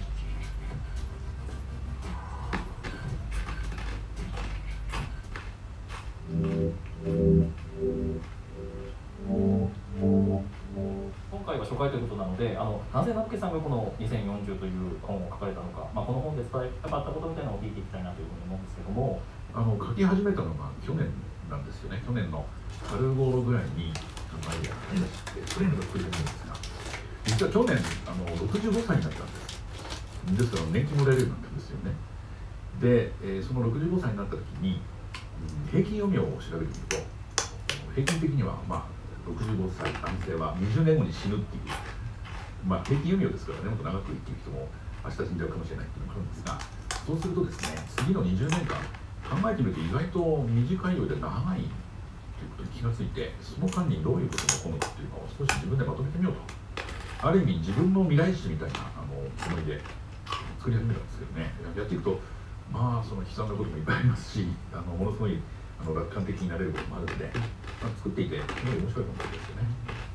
今回は初回ということなので、なぜ成毛さんがこの2040という本を書かれたのか、この本で伝えたかったことみたいなのを聞いていきたいなというふうに思うんですけども、 書き始めたのが去年なんですよね。去年の春頃ぐらいに考え出して、それが来るんですが、実は去年65歳になったんです。ですから年金もらえるようになったんですよね。で、その65歳になった時に平均余命を調べてみると、平均的には65歳男性は20年後に死ぬっていう、平均余命ですからね、もっと長く生きる人も明日死んじゃうかもしれないっていうのがあるんですが、そうするとですね、次の20年間考えてみると意外と短いようで長いということに気がついて、その間にどういうことが起こるのかっていうのを少し自分でまとめてみようと、ある意味自分の未来史みたいなつもりで作り始めたんですけどね、やっていくとその悲惨なこともいっぱいありますし、ものすごい楽観的になれることもあるので、作っていてすごい面白いものですよね。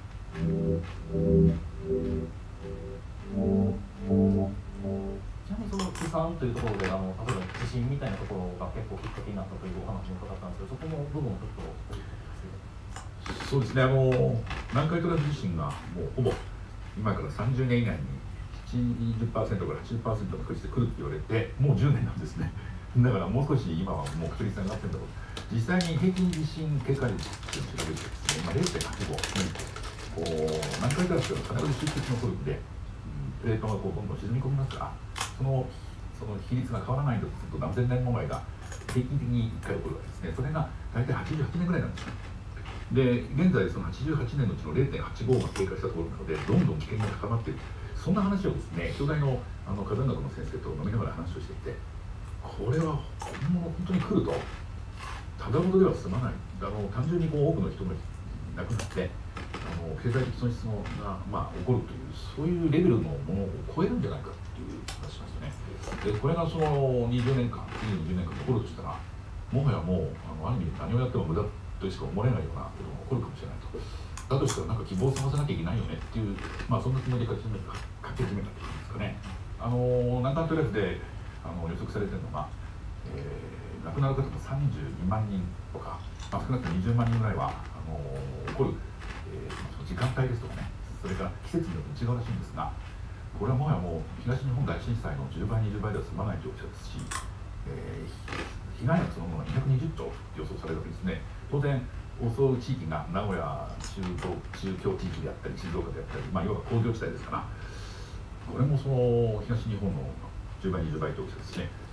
ちなみにその悲惨というところで、例えば地震みたいなところが結構きっかけになったというお話も伺ったんですけど、そこの部分をちょっと。 そうですね、南海トラフ地震がもうほぼ今から30年以内に 70% から 80% の確率で来るって言われてもう10年なんですね。だからもう少し今はもう確率が上がってるんだろう。実際に平均地震経過率っていうのを調べるとですね、0.85、南海トラフは必ず集結残るんで、プレートがどんどん沈み込みますから、その比率が変わらないとすると何千年も前が平均的に1回起こるわけですね。それが大体88年ぐらいなんですよ。で、現在その88年のうちの 0.85 が経過したところなので、どんどん危険が高まっている。そんな話をですね、京大の火山学の先生と飲みながら話をしていて、これは本当に来ると、ただごとでは済まない。単純に多くの人が亡くなって、経済的損失が起こるという、そういうレベルのものを超えるんじゃないかっていう話しましたね。で、これがその20年間、次の20年間起こるとしたら、もはやもう、ある意味何をやっても無駄としか思えないようなことが起こるかもしれないと。だとしたら希望を探さなきゃいけないよねっていう、そんなつもりで書き始めたっていうんですかね。南海トラフで予測されてるのが、亡くなる方も32万人とか、少なくとも20万人ぐらいは起こる、時間帯ですとかね、それから季節によって違うらしいんですが、これはもはやもう東日本大震災の10倍、20倍では済まない状況ですし、被害額そのものが220兆予想されるわけですね。当然襲う地域が名古屋中京地域であったり静岡であったり、いわば工業地帯ですから、これもその東日本の10倍、20倍ということですね。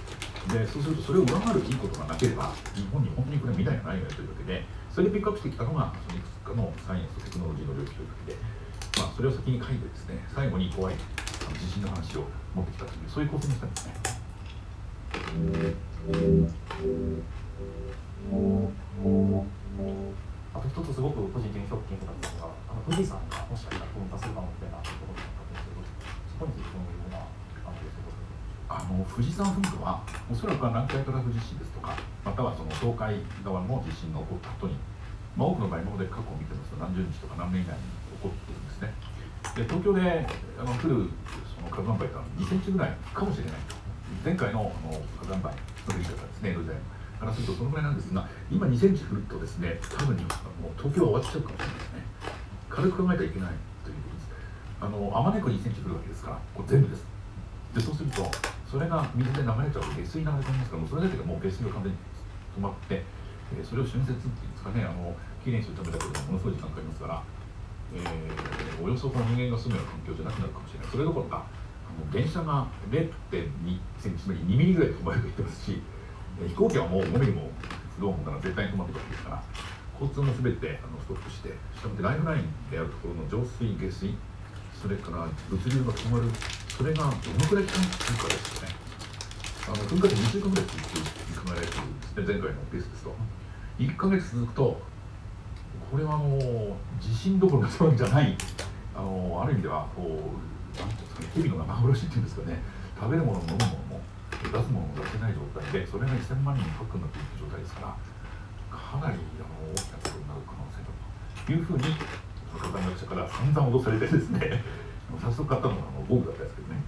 でそうするとそれを上回るいいことがなければ日本に本当にこれ未来がないよねというわけで、それでピックアップしてきたのがそのいくつかのサイエンスとテクノロジーの領域というわけで、それを先に書いてですね、最後に怖い地震の話を持ってきたという、そういう構成にしたんですね。 あと一つすごく個人的にショッキングだったのが、富士山がもしかしたら噴火するかもみたいなところだったんですけど、そこについてどのような感じですか？ 富士山噴火はおそらくは南海トラフ地震ですとか、またはその東海側の地震の起こった後に、多くの場合、今まで過去を見てますと何十日とか何年以内に起こっているんですね。で東京で降るその火山灰というのは2センチぐらいかもしれないと。前回の火山灰の降り方ですね、江戸時代からするとそのぐらいなんですが、今2センチ降るとですね、多分もう東京は終わっちゃうかもしれないですね。軽く考えてはいけないということです。あまねく2センチ降るわけですから、これ全部です。でそうすると、それが水で流れちゃうと下水に流れ込みますから、もうそれだけでもう下水が完全に止まって、それを浚渫っていうんですかね、きれいにするためだけでもものすごい時間かかりますから、およそこの人間が住むような環境じゃなくなるかもしれない。それどころか、電車が 0.2 センチ、つまり2ミリぐらいで止まると言ってますし、飛行機はもう5ミリも不動なら絶対に止まってるわけですから、交通もすべてストップして、したがってライフラインであるところの浄水、下水、それから物流が止まる、それがどのくらい期間続くかですよね。噴火って2週間ぐらい続くと考えられているんですね、前回のペースですと。1ヶ月続くと、これは地震どころがそうじゃない、ある意味ではなんていうんですかね、日々の生殺しっていうんですかね、食べるものも飲むものも出すものも出せない状態で、それが1000万人の核になっている状態ですから、かなり大きなことになる可能性だというふうに、火山学者から散々脅されてですね、早速買ったのが僕だったんですけどね。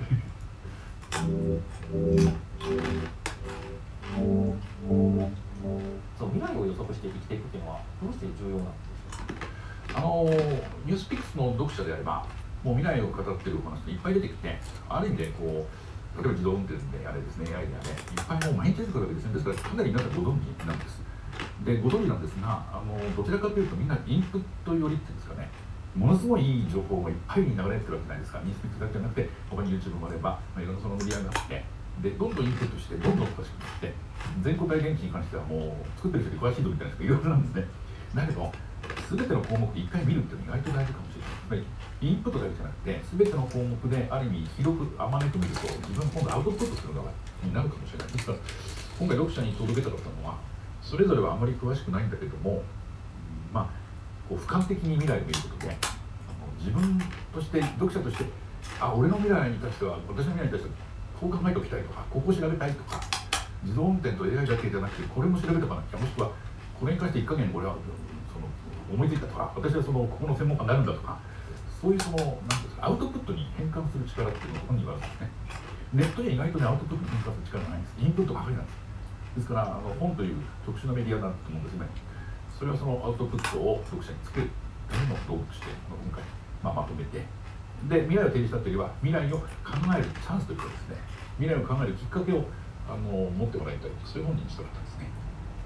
その未来を予測して生きていくっていうのはどうして重要なんですか？ ニュースピックスの読者であれば、もう未来を語っているお話がいっぱい出てきて、ある意味で例えば自動運転であれですね、AI であれ、いっぱいもう毎日出てくるわけですね。ですからかなり皆さんご存知なんです。でご存知なんですが、どちらかというとみんなインプット寄りっていうんですかね、ものすごいいい情報がいっぱいに流れてるわけじゃないですか。ニュースピックスだけじゃなくて、他に YouTube もあれば、いろんなそのメディアがあって、でどんどんインプットしてどんどん詳しくなって、全固体電池に関してはもう作ってる人で詳しいのみたいな人がいろいろなんですね。だけど全ての項目で1回見るっていうのは意外と大事かもしれない。インプットだけじゃなくて、全ての項目である意味広くあまねく見ると、自分今度アウトプットする側になるかもしれない。ですから今回読者に届けたかったのは、それぞれはあまり詳しくないんだけども、俯瞰的に未来を見ることで、自分として読者として、俺の未来に対しては、私の未来に対してはこう考えておきたいとか、ここを調べたいとか、自動運転と AI だけじゃなくてこれも調べとかなきゃ、もしくはこれに関して一加減俺は思いついたとか、私はここの専門家になるんだとか、そういうなんていうんですか、アウトプットに変換する力っていうのが本人はあるんですね。ネットには意外とね、アウトプットに変換する力がないんです。インプットばかりなんです。ですから本という特殊なメディアだと思うんですね。それはそのアウトプットを読者につけるための道具として今回、まとめて、で未来を提示したというよりは、未来を考えるチャンスというかですね、未来を考えるきっかけを持ってもらいたい、そういう本にしたかったんですね。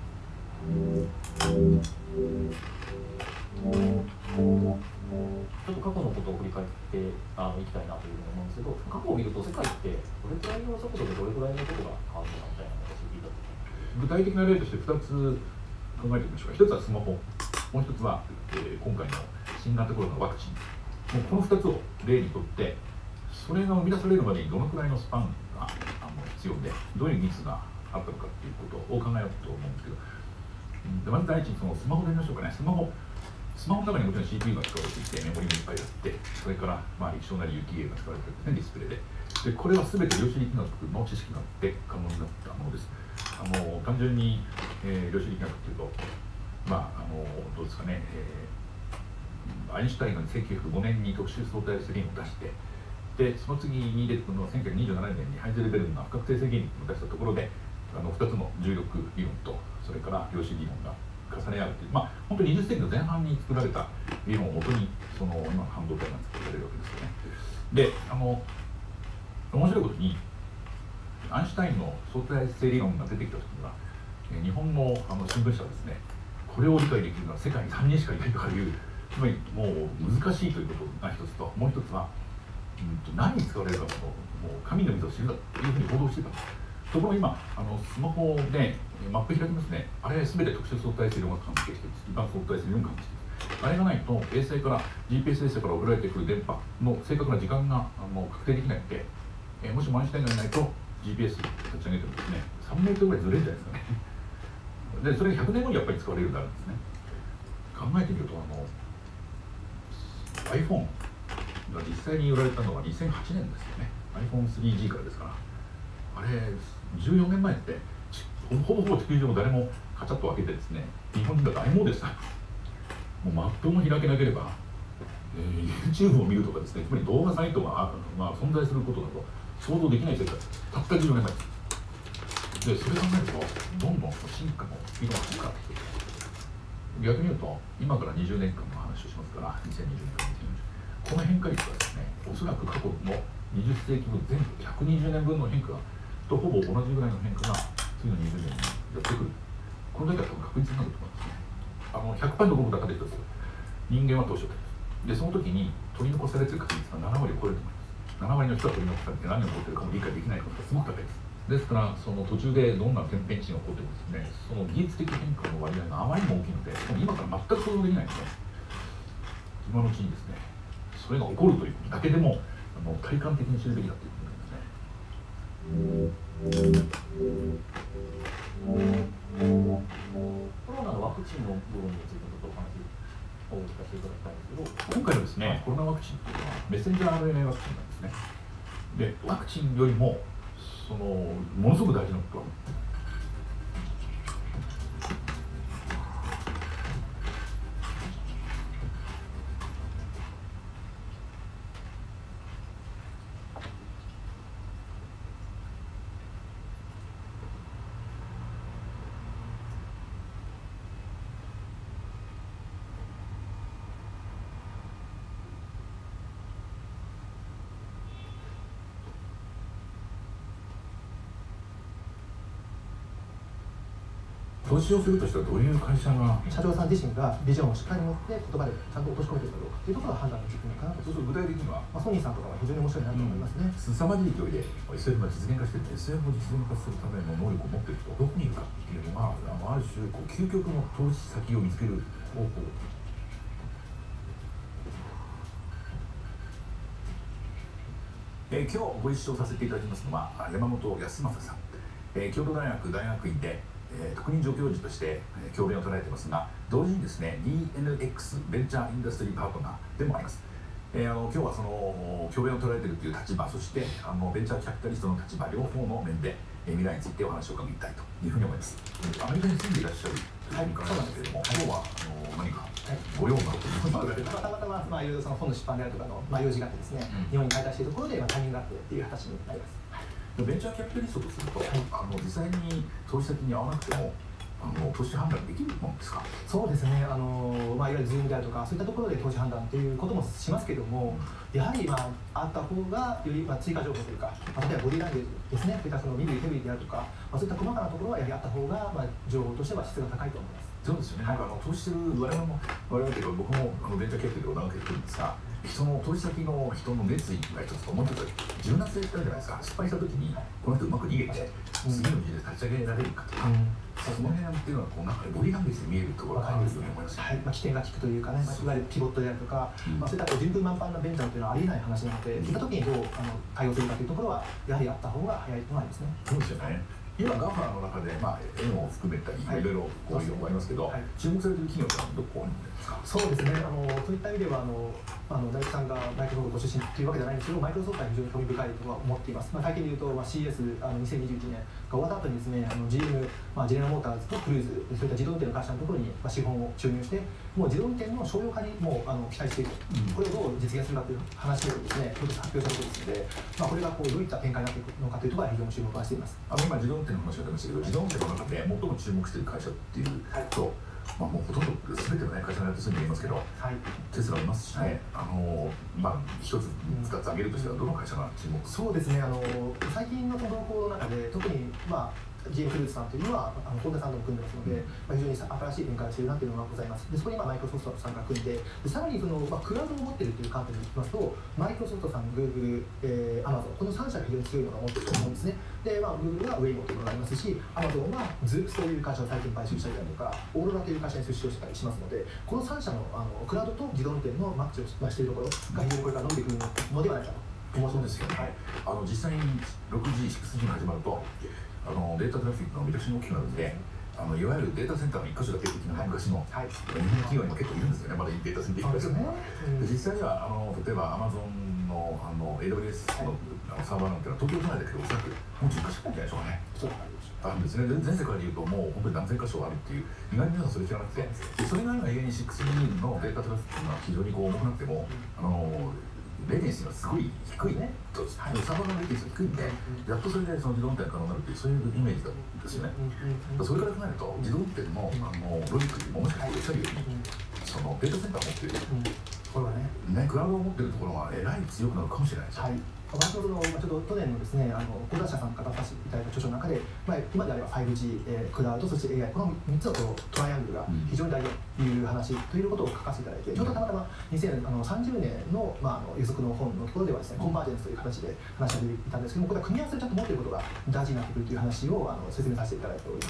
ちょっと過去のことを振り返っていきたいなというふうに思うんですけど、過去を見ると世界ってどれくらいの速度でどれくらいのことが変わるのかみたいな話を聞いたときに、 具体的な例として2つ考えてみましょうか。1つはスマホ、もう1つは、今回の新型コロナのワクチン。もうこの2つを例にとって、それが生み出されるまでにどのくらいのスパンが必要で、どういう技術があったのかっていうことを考えようと思うんですけど、まず第一にそのスマホで見ましょうかね。スマホの中にもちろん CPU が使われていて、メモリもいっぱいあって、それから液晶なり有機 EA が使われているんですね、ディスプレイで。これは全て量子力学の知識があって可能になったものです。単純に、量子力学っていうと、どうですかね、アインシュタインが1905年に特殊相対性理論を出して、でその次に出てくるのは1927年にハイゼルベルグが不確定性原理を出したところで、2つの重力理論とそれから量子理論が重ね合うという、本当に20世紀の前半に作られた理論をもとに今の半導体が作られるわけですよね。で面白いことにアインシュタインの相対性理論が出てきた時には、日本の新聞社はですね、これを理解できるのは世界に3人しかいないとかいう、つまりもう難しいということが一つと、もう一つは、何に使われるかもう神の水を知るだというふうに報道してたんです。 ところが今スマホでマップ開きますね。あれ全て特殊相対性量が関係しています。一般相対性量が関係しています。あれがないと衛星から GPS 衛星から送られてくる電波の正確な時間が確定できないので、もし満視点がいないと GPS 立ち上げてもですね3メートルぐらいずれるんじゃないですかね。でそれが100年後にやっぱり使われるようになるんですね。考えてみるとiPhone が実際に売られたのは2008年ですよね。 iPhone3G からですから、あれ14年前ってほぼ地球上の誰もカチャッと開けてですね、日本人が大猛でした。もうマップも開けなければ、YouTube を見るとかですね、つまり動画サイトが、存在することなど想像できない世界、たった14年前です。でそれ考えるとどんどん進化のスピードが速かってきて、逆に言うと今から20年間の話をしますから、2020年から2040、この変化率はですね、おそらく過去の20世紀分全部120年分の変化とほぼ同じぐらいの変化が次の20年にやってくる。このだけは多分確実になると思いますね。100%の僕だから一つ、人間は当初でその時に取り残されている確率が7割を超えると思います。7割の人は取り残されて何を起こっているかも理解できないことがすごく高いです。ですからその途中でどんな天変地異が起こってもですね、その技術的変化の割合があまりにも大きいので、しかも今から全く想像できないので、今のうちにですねそれが起こるということだけでも体感的に知るべきだということなんですね。 コロナのワクチンの部分についてちょっとお話を聞かせていただきたいんですけど、 今回はですね、コロナワクチンというのはメッセンジャー RNA ワクチンなんですね。で、ワクチンよりもものすごく大事なことは投資をするとしたらどういう会社が社長さん自身がビジョンをしっかり持って言葉でちゃんと落とし込めているかどうかというところが判断の軸なのかなと。 そうすると具体的には、 ソニーさんとかは非常に面白いなと思いますね。 凄まじい勢いで SF が実現化している。 SF を実現化するための能力を持っている人がどこにいるかっていうのがある種究極の投資先を見つける方法。今日ご一緒させていただきますのは山本康正さん、京都大学大学院で特任助教授として教鞭を捉えていますが、同時にですね DNX ベンチャーインダストリーパートナーでもあります。今日はその教鞭を捉えているという立場、そしてベンチャーキャピタリストの立場両方の面で未来についてお話を伺いたいというふうに思います。アメリカに住んでいらっしゃるということなんですけれども、今日は何かご用があるということで、 たまたまいろいろその本の出版であるとかの用事があってですね、日本に開催しているところでタイミングがあってっていう形になります。 ベンチャーキャピタリストとすると、実際に投資先に合わなくても投資判断できるものですか？ そうですね、いわゆるズームであるとかそういったところで投資判断ということもしますけども、やはりあった方がより追加情報というか、例えばボディーランゲージですね、そういったその身振り手振りであるとか、そういった細かなところはやはりあった方が情報としては質が高いと思います。 そうですよね、なんか投資する我々というか僕もベンチャーキャピタルを長くやってるんですが、その投資先の人の熱意が一つと、もう一つ柔軟性ってあるじゃないですか。失敗した時にこの人うまく逃げて次のビジネス立ち上げられるかとか、その辺っていうのはなんかボディーランゲージで見えるところがあるんですよね、思います。 起点が効くというかね、いわゆるピボットであるとか、そういった順風満帆なベンチャーというのはありえない話なので、そういった時にどう対応するかというところはやはりあった方が早いというのはありますね。 そうですよね。今ガファの中で円を含めたりいろいろこういうのもありますけど、注目されている企業ってどこにあるんですか？ そうですね、そういった意味では大工さんがマイクロソフトご出身というわけじゃないんですけど、マイクロソフトは非常に興味深いとは思っています。最近でいうと CS2021 年が終わった後にですね、GM、ジェネラルモーターズとクルーズ、そういった自動運転の会社のところに資本を注入して、もう自動運転の商用化にもう期待していると、これをどう実現するかという話をですね、一つ発表したことですので、これがどういった展開になっていくのかというところは非常に注目はしています。 今自動運転の話が出ましたけど、自動運転の中で最も注目している会社っていうと、もうほとんど全ての、会社がやってすぐに言いますけど、テスラもいますしね、一つ二つ挙げるとしたらどの会社が注目？ そうですね、最近の動向の中で特に GM フルーツさんというのは本田さんとも組んでますので、非常に新しい展開をしているなというのがございます。でそこにマイクロソフトさんが組んで、さらにクラウドを持っているという観点でいきますと、マイクロソフトさん、Google、Amazon、この3社が非常に強いのが持っていると思うんですね。で、Google は Waymo というのがありますし、Amazon は Zoox という会社を最近買収したりだとか、オーロラという会社に出資をしたりしますので、この3社のクラウドと自動運転のマッチをしているところが非常にこれから伸びてくるのではないかと思うんですよね。 実際に 6G、6G が始まるとデータトラフィックの見出しが大きくなるので、いわゆるデータセンターの1箇所だけ的な昔の日本企業にも結構いるんですよね、まだデータセンター1箇所でも。実際には例えば Amazon のAWS のサーバーなんていうのは東京都内だけど、おそらくもう10箇所なんじゃないでしょうかね。あるんですね。全世界でいうともう本当に何千箇所あるっていう、意外に皆さんそれ知らなくて、それが今家に 6G のデータトラフィックが非常に重くなっても、レイテンシーがすごい低いね、サーバーのレイテンシーが低いんで、やっとそれでその自動運転が可能になるっていう、そういうイメージなんですよね。それから考えると、自動運転のロジックにももしかしておっしゃるように、そのデータセンターを持っている、これはね、クラウドを持っているところはえらい強くなるかもしれないですよ。 私もちょっと去年のですね、講談社さんから出させていただいた著書の中で、今であれば 5G、クラウド、そして AI、この3つのトライアングルが非常に大事という話ということを書かせていただいて、ちょうどたまたま2030年の、予測の本のところではですね、コンバージェンスという形で話していたんですけども、これは組み合わせをちゃんと持っていることが大事になってくるという話を説明させていただいております。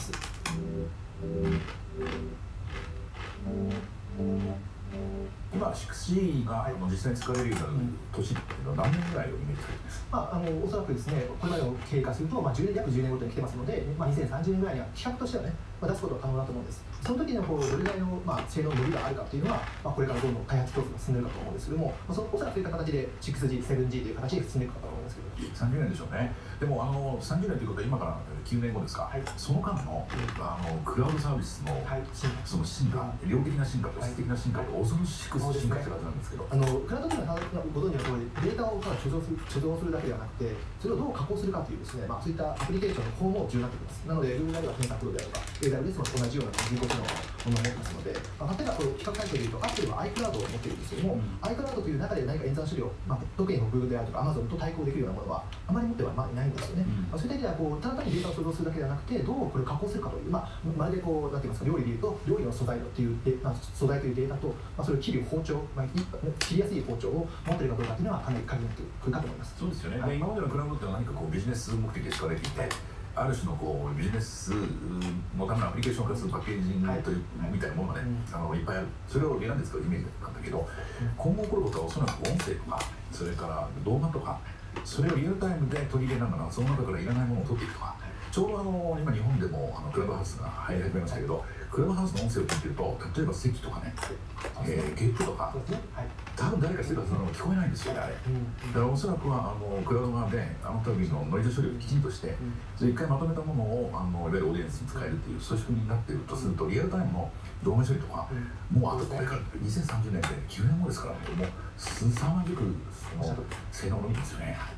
今 6G が実際に使われるようになる年っていうのは何年ぐらいをイメージされてますか？ おそらくですね、これまでを経過すると、約10年ごとに来てますので、2030年ぐらいには企画としてはね、出すことが可能だと思うんです。その時にどれぐらいの、性能の伸びがあるかというのは、これからどんどん開発競争が進んでいるかと思うんですけども、おそらくそういった形で 6G、7G という形で進んでいくかと思いますけど。 30年でしょうね。でも30年ということは今から9年後ですか、その間のクラウドサービスのその進化、量的な進化と質的な進化と恐ろしく進化してるはずなんですけど、 クラウドというのはご存知の通り、データをただ貯蔵するだけではなくて、それをどう加工するかというですね、そういったアプリケーションの方も重要になってきます。なので Google では検索プロであるとか AWS も同じような人工知能のものを持ってますので、例えば比較対象でいうと Apple は iCloud を持っているんですけども、iCloud という中で何か演算処理を、特に Google であるとか Amazon と対抗できるようなものはあまり持ってはいないんですよね。そういった意味ではただ単にデータを貯蔵するだけではなくて、どうこれを加工するかという、まるでなんて言いますか、料理でいうと料理の素材という素材というデータと、それを切る包丁、切りやすい包丁を持っているかどうかというのはかなり鍵になってくるかと思います。 そうですよね。今までのクラウドって何かビジネス目的で使われていて、ある種のビジネスのためのアプリケーションを化すパッケージングというみたいなものがね、いっぱいある。それを選んで使うイメージだったんだけど、今後起こることはおそらく音声とか、それから動画とか、それをリアルタイムで取り入れながら、その中からいらないものを取っていくとか、ちょうど今日本でもクラブハウスが入り始めましたけど、クラブハウスの音声を聞いてると、例えば席とかね、ゲットとか、多分誰かしてるはずなのが聞こえないんですよね、あれ。だからおそらくはクラウド側で時のノイズ処理をきちんとして、それ一回まとめたものをいわゆるオーディエンスに使えるっていう、そういう仕組みになっているとすると、リアルタイムの動画処理とか、もうあとこれから2030年で9年後ですから、もう凄まじく性能が伸びますよね。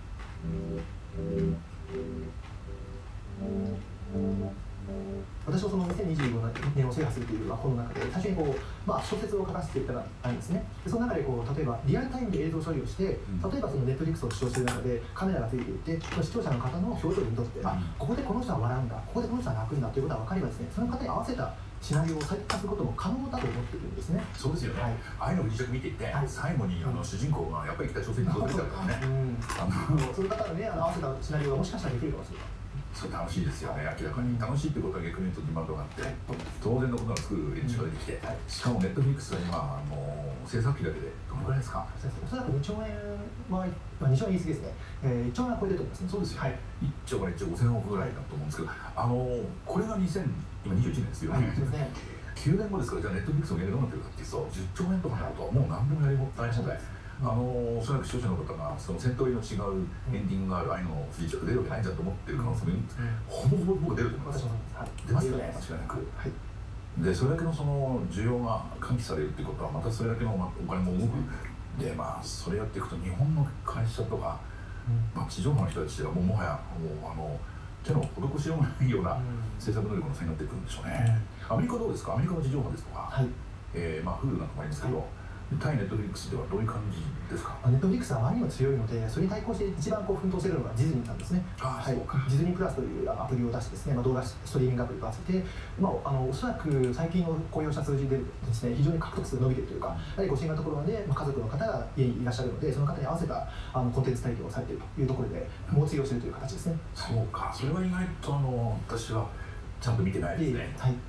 私もその2025年を制覇するという本の中で最初に小説を書かせていただいたんですね。でその中で例えばリアルタイムで映像処理をして、例えばそのネットフリックスを視聴している中でカメラがついていて、視聴者の方の表情にとって、ここでこの人は笑うんだ、ここでこの人は泣くんだということが分かればですね、その方に合わせたシナリオを最適化することも可能だと思っているんですね。 そうですよね。ああいうのを実際見ていて、最後に主人公がやっぱり北朝鮮に戻ってきたからね。 そういう方がね、合わせたシナリオがもしかしたらできるかもしれない。 それ楽しいですよね、明らかに。楽しいってことは逆に言うとディマンドがあって、当然のことが作る演出が出てきて、しかもネットフリックスは今、制作費だけでどのくらいですか？ おそらく2兆円は、2兆円言い過ぎですね、1兆円は超えてると思いますね。 そうですよね。1兆から1兆5000億ぐらいだと思うんですけど、これが2021年ですよね。9年後ですから、じゃあネットフリックスの現状どうなってるかっていうと、10兆円とかになると、もう何でもやりもったい放題。おそらく視聴者の方がその戦闘員の違うエンディングがある愛の不時着出るわけないじゃんと思ってる可能性もほぼほぼ僕出ると思います。出ますよね、間違いなく。でそれだけのその需要が喚起されるっていうことは、またそれだけのお金も動く。でそれやっていくと日本の会社とか、地上波の人たちはもはや手の施しようがないような制作能力の差になってくるんでしょうね。アメリカどうですか？アメリカの地上波ですとか、Hulu なんかもありますけど、 対ネットフリックスではどういう感じですか？ ネットフリックスはあまりにも強いので、それに対抗して一番奮闘しているのがディズニーなんですね。はい、ディズニープラスというアプリを出してですね、動画ストリーミングアプリと合わせて、おそらく最近の雇用者数字でですね、非常に獲得数が伸びているというか、やはりご新型コロナで、家族の方が家にいらっしゃるので、その方に合わせたコンテンツ提供をされているというところで、猛追をしているという形ですね。 そうか、それは意外と私はちゃんと見てないですね。 はい。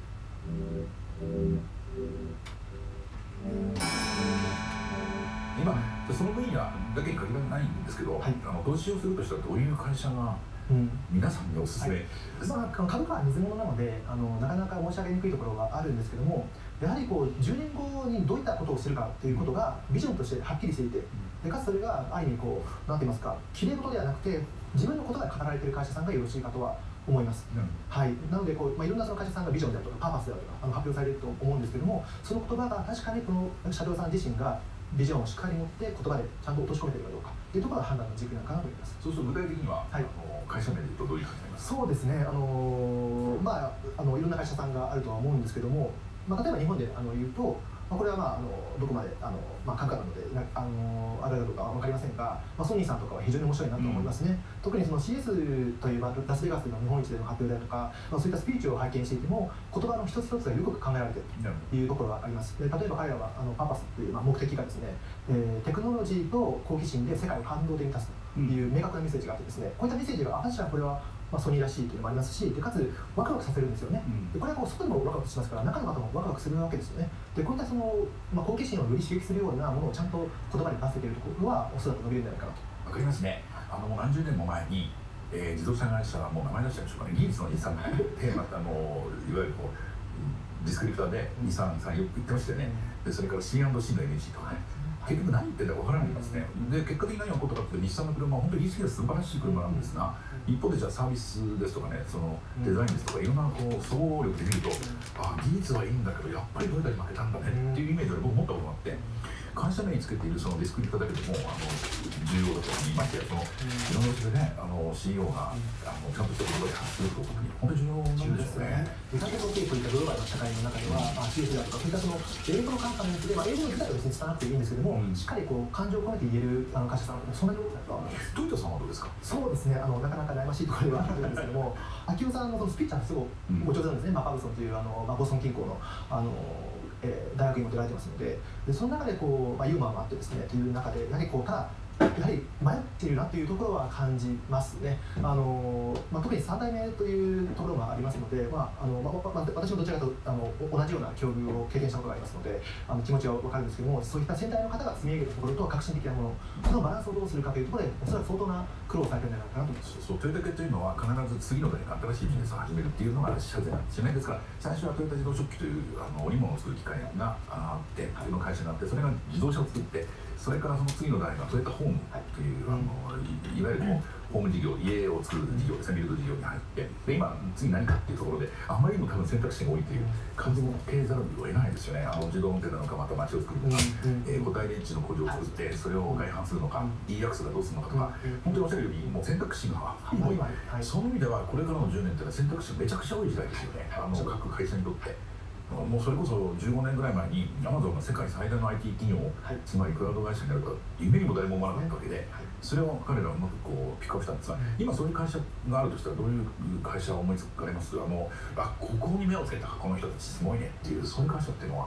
今その分野だけに限らないんですけど、はい、投資をするとしたらどういう会社が皆さんにおすすめですか？ 株価は水物なのでなかなか申し上げにくいところはあるんですけども、やはり10年後にどういったことをするかということがビジョンとしてはっきりしていて、でかつそれがある意味なんて言いますか、きれい事ではなくて自分のことが語られている会社さんがよろしいかとは思います。はい、なのでいろんなその会社さんがビジョンであるとかパーパスであるとか発表されると思うんですけども、その言葉が確かにこの社長さん自身がビジョンをしっかり持って言葉でちゃんと落とし込めているかどうかというところが判断の軸なのかなと思います。 そうすると具体的には、はい、会社名でいうとどういう感じになりますか？ そうですね、いろんな会社さんがあるとは思うんですけども、例えば日本で言うと、これはどこまで株価なのであれだとかは分かりませんが、ソニーさんとかは非常に面白いなと思いますね。特にその CS というラスベガスの日本一での発表であるとか、そういったスピーチを拝見していても言葉の一つ一つがよく考えられているというところがあります。で例えば彼らはパーパスという目的がですね、テクノロジーと好奇心で世界を感動的に立つという明確なメッセージがあってですね、こういったメッセージが確かにこれはソニーらしいというのもありますし、でかつワクワクさせるんですよね。でこれは外でもワクワクしますから、中の方もワクワクするわけですよね。でこういった好奇心をより刺激するようなものをちゃんと言葉に出せているところはおそらく伸びるんじゃないかなと。 わかりますね。もう何十年も前に、自動車会社はもう名前出しちゃうんでしょうかね、技術の日産のテーマっていわゆるディスクリプターで233よく言ってましたよね。でそれから C&C の NEC とかね、結局何言ってんだか分からないんですね。で結果的に何が起こったかって日産の車は本当に技術が素晴らしい車なんですが、一方でじゃあサービスですとかね、そのデザインですとかいろんな総合力で見ると、技術はいいんだけどやっぱりどれだけ負けたんだねっていうイメージを僕持ったことがあって、会社名につけているそのディスクリプターだけでも重要だと言いましたよ。いろんなうちでね、CEO がちゃんとした言葉で発するということに本当に重要なんですよね。 先ほどこういったグローバルな社会の中では、CS だとかそういった英語のカンパニーで、英語の自体は別に伝わなくていいんですけども、しっかり感情を込めて言える会社さんはそんなに多くないとは思います。 トヨタさんはどうですか？ そうですね、なかなか悩ましいところではあるんですけども、秋夫さんのスピーチはすごくご上手なんですね。パブソンというボストン近郊の大学院も出られてますので、その中でユーモアもあってですねという中で、やはりやはり迷っているなというところは感じますね。特に3代目というところもありますので、私もどちらかと同じような境遇を経験したことがありますので、気持ちは分かるんですけども、そういった先代の方が積み上げるところと革新的なもの、このバランスをどうするかというところで、おそらく相当な苦労をされているんじゃないかなと思います。 そう、トヨタ系というのは必ず次の代が新しいビジネスを始めるっていうのが社税なんですよね。ですから最初はトヨタ自動食器という織物を作る機械があって、その会社があって、それが自動車を作って、それからその次の代がトヨタホームという、いわゆるホーム事業、家を作る事業ですね、ビルド事業に入って、で今次何かっていうところで、あまりにも多分選択肢が多いという感じも受けざるを得ないですよね。自動運転なのか、また街を作るのか、固体電池の工場を作って、それを外販するのか、EX がどうするのかとか、本当におっしゃるように、もう選択肢が多い。その意味では、これからの10年というのは選択肢がめちゃくちゃ多い時代ですよね、各会社にとって。もうそれこそ15年ぐらい前にアマゾンが世界最大の IT 企業、つまりクラウド会社になると夢にも誰も思わなかったわけで、それを彼らはうまくピックアップしたんですが、今そういう会社があるとしたらどういう会社を思いつかれます？ここに目をつけたか、この人たちすごいねっていう、そういう会社っていうのは。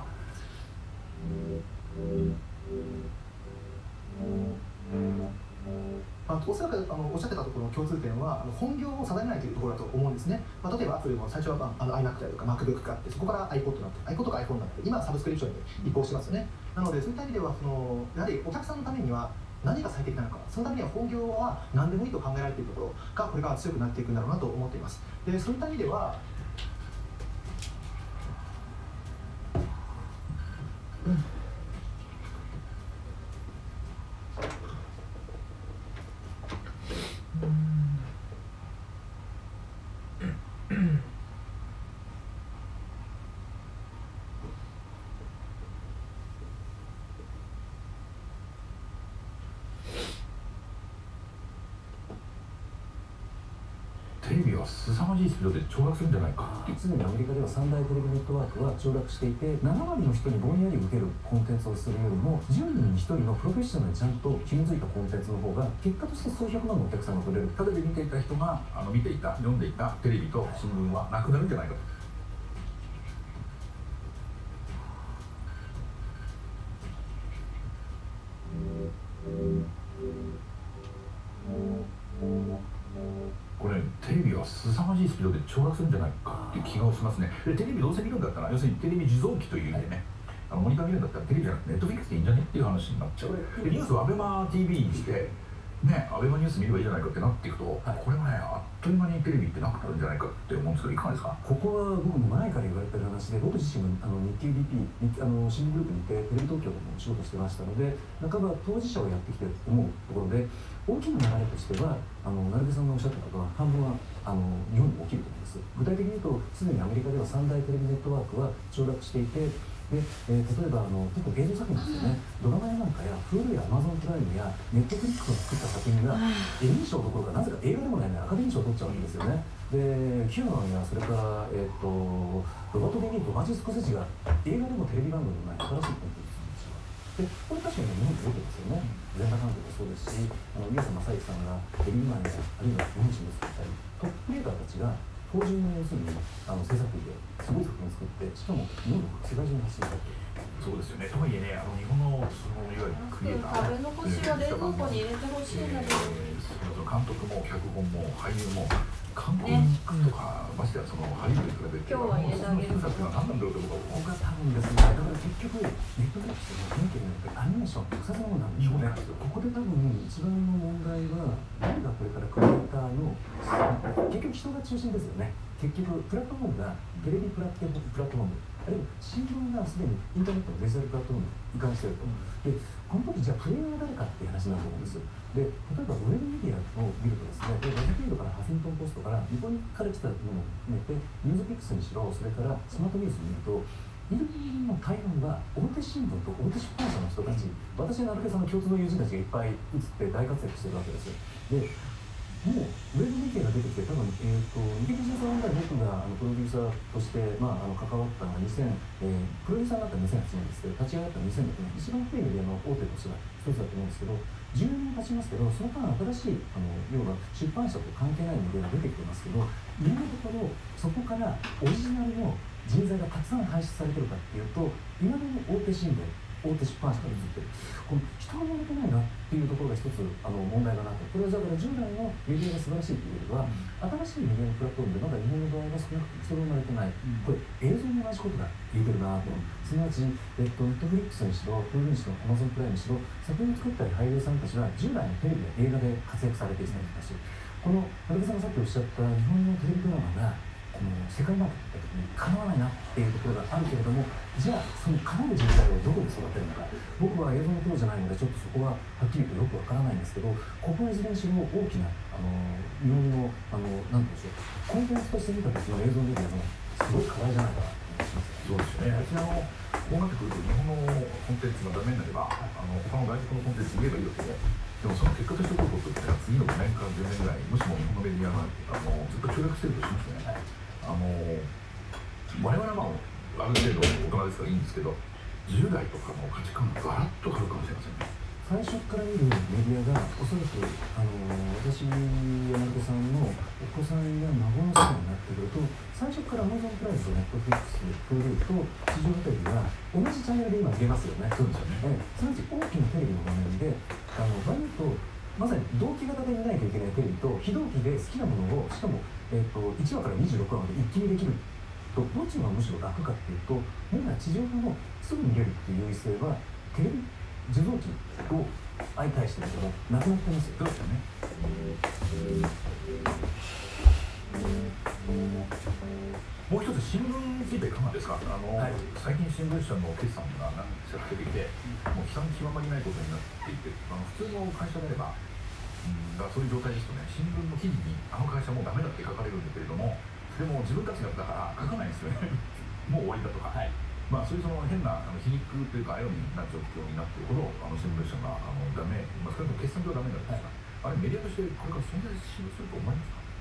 おそらくおっしゃってたところの共通点は本業を定めないというところだと思うんですね。例えばアップルも最初はiMac であるとか MacBook があって、そこから iPod になって iPod が iPhone になって、今はサブスクリプションに移行してますよね。なのでそういった意味ではやはりお客さんのためには何が最適なのか、そのためには本業は何でもいいと考えられているところがこれから強くなっていくんだろうなと思っています。でそういった意味ではテレビは凄まじいスピードで凋落するんじゃないか。 すでにアメリカでは3大テレビネットワークは凋落していて、7割の人にぼんやり受けるコンテンツをするよりも10人に1人のプロフェッショナルにちゃんと紐づいたコンテンツの方が結果として数百万のお客さんが取れる。 テレビ見ていた人が見ていた読んでいたテレビと新聞はなくなるんじゃないかと。これテレビは凄まじいスピードで凋落するんじゃないかっていう気がしますね。でテレビどうせ見るんだったら、要するにテレビ受像機という意味でね、モニター見るんだったらテレビじゃなくてネットフリックスでいいんじゃねっていう話になっちゃう。でニュースをアベマ TV にしてね、アベマニュース見ればいいじゃないかってなっていくと、これはね、あっという間にテレビってなくなるんじゃないかって思うんですけど、いかがですか？ ここは僕も前から言われてる話で、僕自身も日経 BP 新聞グループにいてテレビ東京でも仕事してましたので、半ば当事者をやってきて思うところで、大きな流れとしては成部さんがおっしゃったことは半分は日本にも起きると思うんです。具体的に言うと、すでにアメリカでは3大テレビネットワークは凋落していて、で例えば結構映像作品ですよね、ドラマやなんかや Hulu や Amazon プライムや Netflix を作った作品がエミー賞どころかなぜか映画でもないのにアカデミー賞を取っちゃうんですよね。でヒューマンやそれからロバート・デ・ニーロとマーチン・スコセッチが映画でもテレビ番組でもない新しいコンテンツなんですよ。でこれ確かに日本で多いですよね。全裸監督もそうですし、宮さん正幸さんがエリーマンやあるいは日本人を作ったり、トップクリエイターたちが標準の要するに制作費ですごい作品を作って、しかも日本の世界中に発信されている。 そうですよね。とはいえね、日本のそのいわゆるクリエイター、 食べ残しは冷蔵庫に入れてほしいんだけど、 監督も脚本も俳優も韓国とか、ましてやそのハリウッドに比べて今日は入れてあげる。 その何なんだろうと僕は僕は多分ですね、だから結局ネットフリックスの雰囲気によってアニメーション特撮ものなんでしょうね。ここで多分一番の問題は何がこれからクリエイターの結局人が中心ですよね。結局プラットフォームがテレビプラットフォーム、あるいは新聞がすでにインターネットのデジタルプラットフォームに移管していると。でこの時じゃあプレイヤーは誰かっていう話になると思うんです。で例えばウェブメディアを見るとですね、ラジオフィードからハフィントンポストから日本から来たものを含めてニュースピックスにしろ、それからスマートニュースに見ると見るの大半は大手新聞と大手出版社の人たち、私の成毛さんの共通の友人たちがいっぱい映って大活躍してるわけですよ。でもうウェブメディアが出てきて、多分日経ビジネスオンライン、僕がプロデューサーとして、関わったのはプロデューサーになったのは2008年ですけど、立ち上がったのは2006年、一番古いメディアの大手としては一つだと思うんですけど、10年経ちますけど、その間新しい要は出版社と関係ないメディアが出てきてますけど、今のところそこからオリジナルの人材がたくさん輩出されてるかっていうと、今まで大手新聞、大手出版社が映ってる、この人が生まれてないなっていうところが一つ問題だなと。これはだから従来のメディアが素晴らしいというよりは、新しいメディアのプラットフォームでまだ日本の場合は少なくとも人が生まれてない、これ映像も同じことが言えてるなと。すなわちネットフリックスにしろ、Huluにしろ、Amazon プライムにしろ、作品を作ったり俳優さんたちは従来のテレビや映画で活躍されていたりだし、この成毛さんがさっきおっしゃった日本のテレビドラマがこの世界マーケットにかなわないなっていうところがあるけれども、じゃあそのかなる人材をどこで育てるのか、僕は映像のプロじゃないのでちょっとそこははっきりとよくわからないんですけど、ここはいずれにしろ大きな日本のなんていうんでしょう、コンテンツとして見た時の映像メディアのすごい課題じゃないかなと思います。 そうですよね。こうなってくると日本のコンテンツがダメになれば他の外国のコンテンツ言えばいいわけで、でもその結果として起こることって次の5年から10年ぐらい、もしも日本のメディアがずっと協力してるとしますね。我々はある程度大人ですからいいんですけど、10代とかの価値観がガラッと変わるかもしれませんね。 最初から見るメディアがおそらく私や成毛さんのお子さんや孫の世代になってくると、最初から Amazon プライムと Netflix、Hulu と地上波テレビが同じチャンネルで今見れますよね。 そうですよね。 すなわち大きなテレビの画面で場合に言うとまさに同期型で見ないといけないテレビと非同期で好きなものをしかも、1話から26話まで一気にできると、どっちのがむしろ楽かっていうと、みんな地上波のすぐ見れるっていう優位性はテレビ受像機を相対してるけどなくなってますよ。 そうですよね。もう一つ新聞についていかがですか。最近新聞社の決算が何社か出てきて、もう悲惨極まりないことになっていて、普通の会社であれば、そういう状態ですとね、新聞の記事に会社もうダメだって書かれるんだけれども、でも自分たちがだから書かないんですよね。もう終わりだとか。そういうその変な皮肉というかアイロニーな状況になっているほど新聞社がダメ、少なくとも決算上ダメなんですが、あれメディアとしてこれから存在すると思いますか。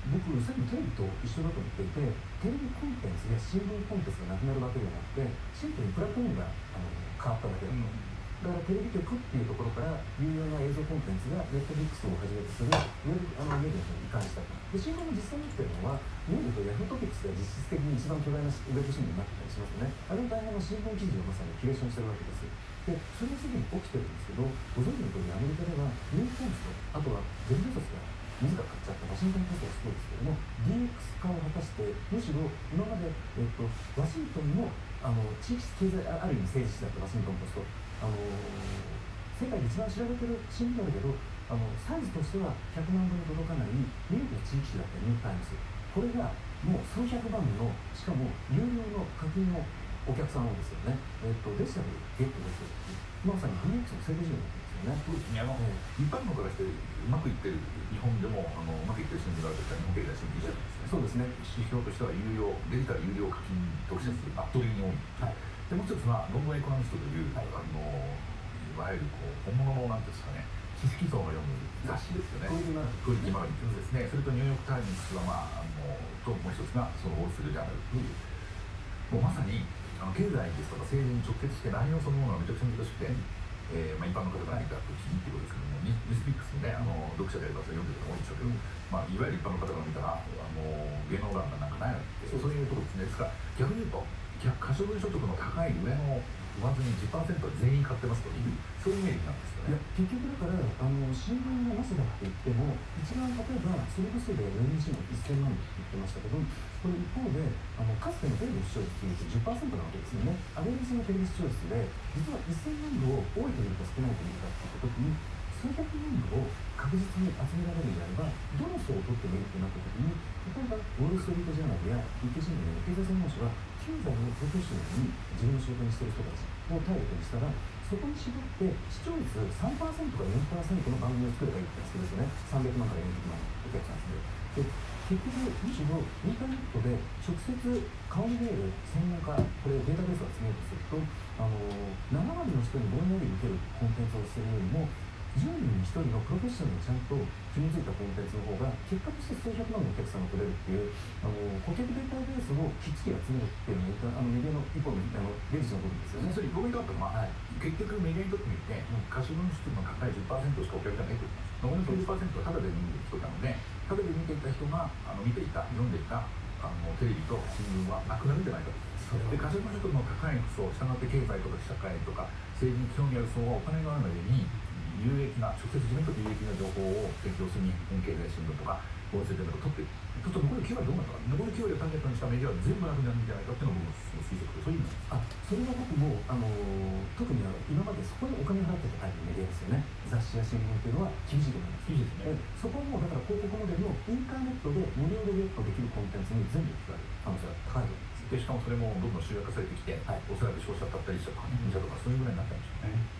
僕さっきのテレビと一緒だと思っていて、テレビコンテンツや新聞コンテンツがなくなるわけではなくて、シンプルにプラットフォームが変わっただけだと。だからテレビ局っていうところから有用な映像コンテンツがネットフリックスをはじめとするウェブメディアに移管したと。で、新聞も実際に起きてるのは、日本でいうとヤフートピックスが実質的に一番巨大なウェブ新聞になってたりしますよね。あれの大変な新聞記事をまさにキュレーションしてるわけです。で、それがすでに起きてるんですけど、ご存知の通りアメリカではニューヨーク・タイムズと、あとはジェフ・ベゾスが自ら買っちゃったワシントン・ポストがそうですけども、 DX 化を果たして、むしろ今まで、ワシントンの地域経済ある意味政治誌だったワシントン・ポスト、世界で一番知られてる新聞だけど、サイズとしては100万部に届かないニューヨークの地域紙だったニューヨーク・タイムズ、これがもう数百万の、しかも有料の課金のお客さんをですよね、デジタルでゲットできるっていう、まさに DX の成功事業なんですよね。 そうですね、一般のからしてうまくいってる日本でもうまくいってる新聞があるとしたら日本経済新聞じゃないですね。そうですね。指標としてはデジタル有料課金読者数圧倒的に多い。はい、でもう一つはロンドンエコノミストという、いわゆる本物のなんですかね、知識層が読む雑誌ですよね。クオリティマガジンですね。それとニューヨーク・タイムズはともう一つがそのウォール・ストリート・ジャーナルという、もうまさに経済ですとか政治に直結して内容そのものがめちゃくちゃ難しくて、一般の方が見た時にっていうことですけども、ニュースピックスのね、読者であればそれ読んでる方多いでしょうけど、いわゆる一般の方が見たら芸能欄がなんかないのってそういうことですね。ですから逆に言うと可処分所得の高い上の上積み 10% は全員買ってますという、そういうイメージなんですよね。 いや結局だから新聞がなすだって言っても、一番例えばそれこそで NG も1000万って言ってましたけど、これ一方でかつてのテレビ視聴率って10% なわけですよね。アベレージのテレビ視聴率で実は1000万部を多いと見るか少ないと見るかって言った時に、数百万部を確実に集められるのであれば、どの層を取ってもいいってなった時に、例えばウォール・ストリート・ジャーナルや日経新聞の経済専門誌は経済をプロフェッショナルに自分の仕事にしている人たちをターゲットにしたら、そこに絞って視聴率 3% か 4% の番組を作ればいいって話ですよね。300万から400万お客さんですね。で結局むしろインターネットで直接顔に見える専門家、これデータベースを集めようとすると、7割の人にぼんやり受けるコンテンツをするよりも、10人に1人のプロフェッショナルにちゃんと紐づいたコンテンツの方が結果として数百万のお客さんが取れるっていう、顧客データベースをきっちり集めるっていうのがメディアの一本のレジの部分ですよね。 それ僕にとっては、結局メディアにとってみて、可処分所得の高い 10% しかお客さんが得ていない。残りの 90% はタダで見る人なので、タダで見ていた人が見ていた、読んでいたテレビと新聞はなくなるんじゃないかと。で、可処分所得の高い層、したがって経済とか社会とか政治に興味ある層はお金があるのに有益な、直接自分にとって有益な情報を提供する日本経済新聞とか法律で取ってちょっと残り9割どうなのか、残り9割をターゲットにしたメディアは全部なくなるんじゃないかっていうのを僕も推測で、そういう意味なんです。 それは僕も特に今までそこにお金払ってたタイプのメディアですよね。雑誌や新聞っていうのは厳しいと思います。 厳しいですね。 そこもだから広告モデルのインターネットで無料でゲットできるコンテンツに全部使う可能性が高いと思います。 でしかもそれもどんどん集約化されてきて、おそらく消費者だったり者とか認者とかそういうぐらいになったんでしょうね。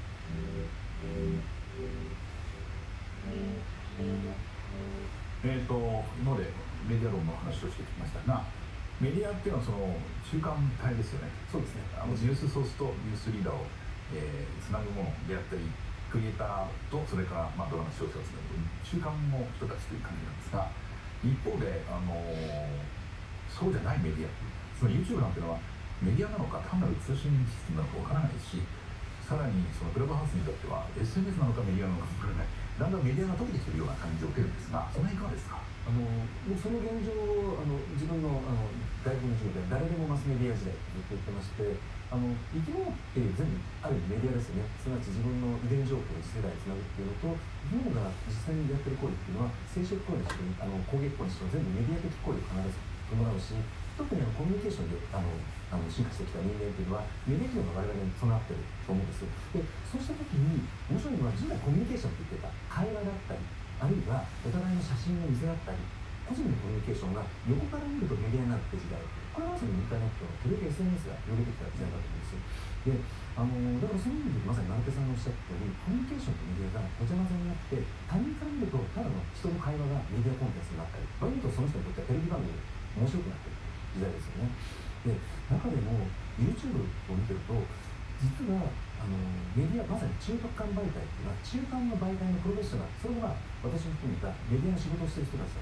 今までメディア論の話をしてきましたが、メディアっていうのはその中間体ですよね。 そうですね。 ニュースソースとニュースリーダーを、つなぐものであったり、クリエイターとそれからドラマ視聴者をつなぐ中間の人たちという感じなんですが、一方でそうじゃないメディア、その YouTube なんていうのはメディアなのか単なる通信システムなのかわからないし、さらにそのクラブハウスにとっては SNS なのかメディアなのかわからない、だんだんメディアが溶けてきているような感じを受けるんですが、その辺いかがですか？ その現状を自分の大学の授業で誰でもマスメディア時代ずっと言ってまして、生き物っていう全部ある意味メディアですよね。すなわち自分の遺伝情報を次世代につなぐっていうのと、生き物が実際にやってる行為っていうのは生殖行為にしろ攻撃行為にしろ全部メディア的行為を必ず伴うし、特にコミュニケーションで進化してきた人間っていうのはメディア機能が我々に備わってると思うんです。でそうした時に面白いのは、従来コミュニケーションって言ってた会話だったり、あるいはお互いの写真を見せ合ったり、個人のコミュニケーションが横から見るとメディアになるって時代、これはまさにインターネットのテレビ SNS が広げてきた時代だと思うんですよ。でだからそういう意味でまさに成手さんがおっしゃったように、コミュニケーションとメディアがごちゃ混ぜになって、他人から見るとただの人の会話がメディアコンテンツになったり、場合によってはその人にとってはテレビ番組面白くなってる時代ですよね。で中でも YouTube を見てると、実はメディア、まさに中途間媒体っていうのは中間の媒体のプロフェッショナル、それが私を含めたメディアの仕事をしている人たちだと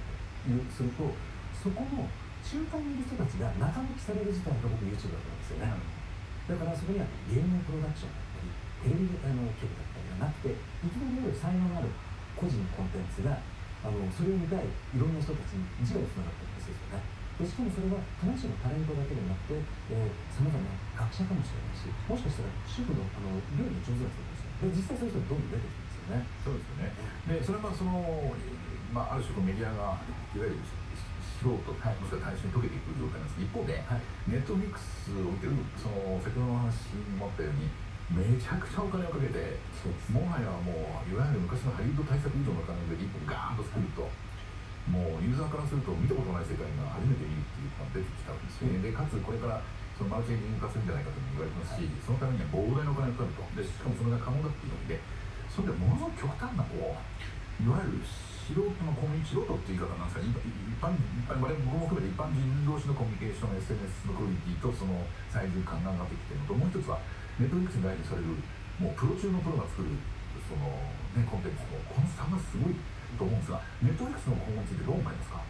すると、そこの中間にいる人たちが中抜きされる事態が僕 YouTube だと思うんですよね。だからそこには芸能プロダクションだったりテレビ局だったりがなくて、いきなり才能のある個人コンテンツがそれを見たいいろんな人たちに直につながってるんですよね。でしかもそれは必ずしもタレントだけでなくてさまざまな学者かもしれないし、もしかしたら主婦の料理の上手な人ですよ。で実際そういう人どんどん出てくるんですよね。 そうですよね。でそれはある種メディアがいわゆる素人、もしくは大衆に溶けていく状態なんです。一方で、ネットフリックスを見てる先ほどの話にもあったように、めちゃくちゃお金をかけて、もはやもういわゆる昔のハリウッド大作以上のお金で一本ガーンと作ると、もうユーザーからすると見たことない世界が初めて見るっていうのが出てきたんですよね。でかつこれからそのマルチエンジン化するんじゃないかと言われてますし、そのためには膨大なお金がかかると。でしかもそれが可能だっていうので、それでものすごく極端なこういわゆる素人のコミュニティ、素人っていう言い方なんですか、僕も含めて一般人同士のコミュニケーション、SNS のクオリティとそのサイズ感が上がってきているのと、もう一つはネットフリックスに大事にされるもうプロ中のプロが作るその、コンテンツのこの差がすごいと思うんですが、ネットフリックスの今後についてどう思いますか？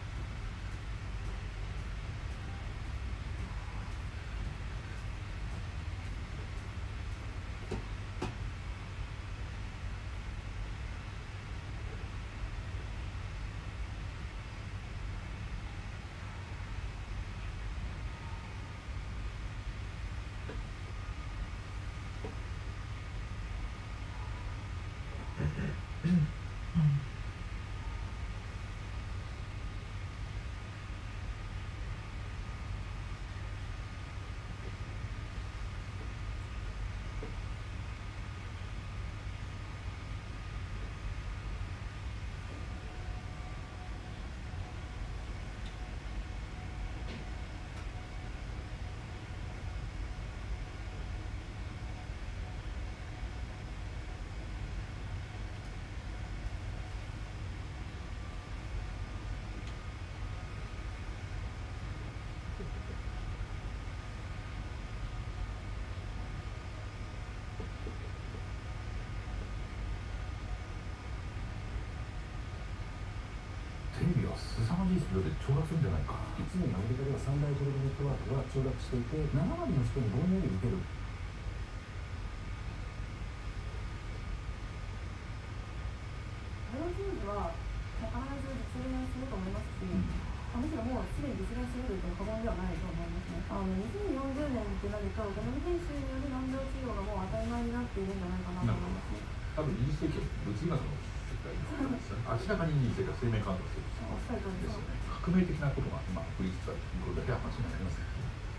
テレビは凄まじいスピードで凋落するんじゃないか。 実にアメリカでは3大テレビネットワークが凋落していて、7割の人にぼんやり受ける。 プロチームは必ず実現すると思いますし、むしろもうすでに実現すると言っても過言ではないと思いますね。2040年ってなると、ゲノム編集による難病治療がもう当たり前になっているんじゃないかなと思いますね。 多分20世紀は物理学の明らかに20世紀は生命科学の世紀ですよね。革命的なことが今起こりつつあるということだけは間違いありません。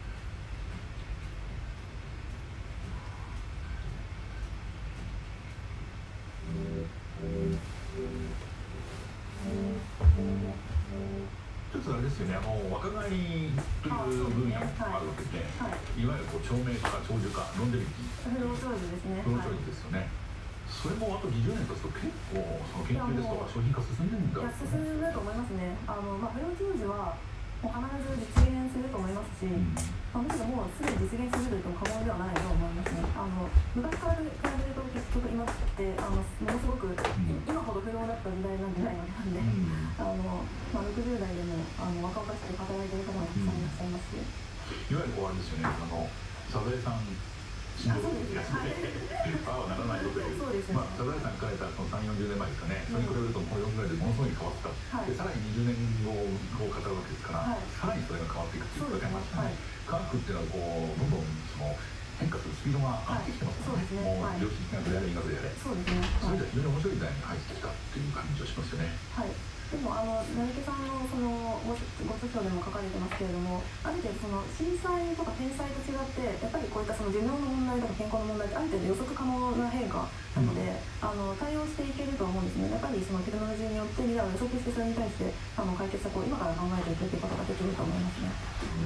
一つあれですよね、若返りという分野もあるわけで、いわゆる長命化、長寿化、ロンジェビティ、 ロー長寿ですね。 ロー長寿ですよね。それもあと20年経つと結構その研究ですとか商品化進んでるんだ。 進むと思いますね。不老長寿はもう必ず実現すると思いますし、むしろもうすでに実現すると言っても過言ではないと思いますね。昔から比べると結局今ってものすごく今ほど不老だった時代なんじゃないのかなんで、60代でも若々しく働いている方もたくさんいらっしゃいますし、 いわゆるこうあれですよね、サザエさん新聞のやつで、ああはならないぞという、サザエさん書いたその3、40年前ですかね、それに比べるとこの4ぐらいでものすごい変わった、でさらに20年後を語るわけですから、さらにそれが変わっていくっていうことがありましたね。科学っていうのはこうどんどん変化するスピードが上がってきてますからね。もう量子力学であれ、因果であれ、それじゃ非常に面白い時代に入ってきたっていう感じがしますよね。 でも成毛さんのご著書でも書かれてますけれども、ある程度震災とか天災と違ってやっぱりこういった寿命の問題とか健康の問題ってある程度予測可能な変化なので、対応していけると思うんですね。やっぱりテクノロジーによって未来を予測してそれに対して解決策を今から考えていくということができると思いますね。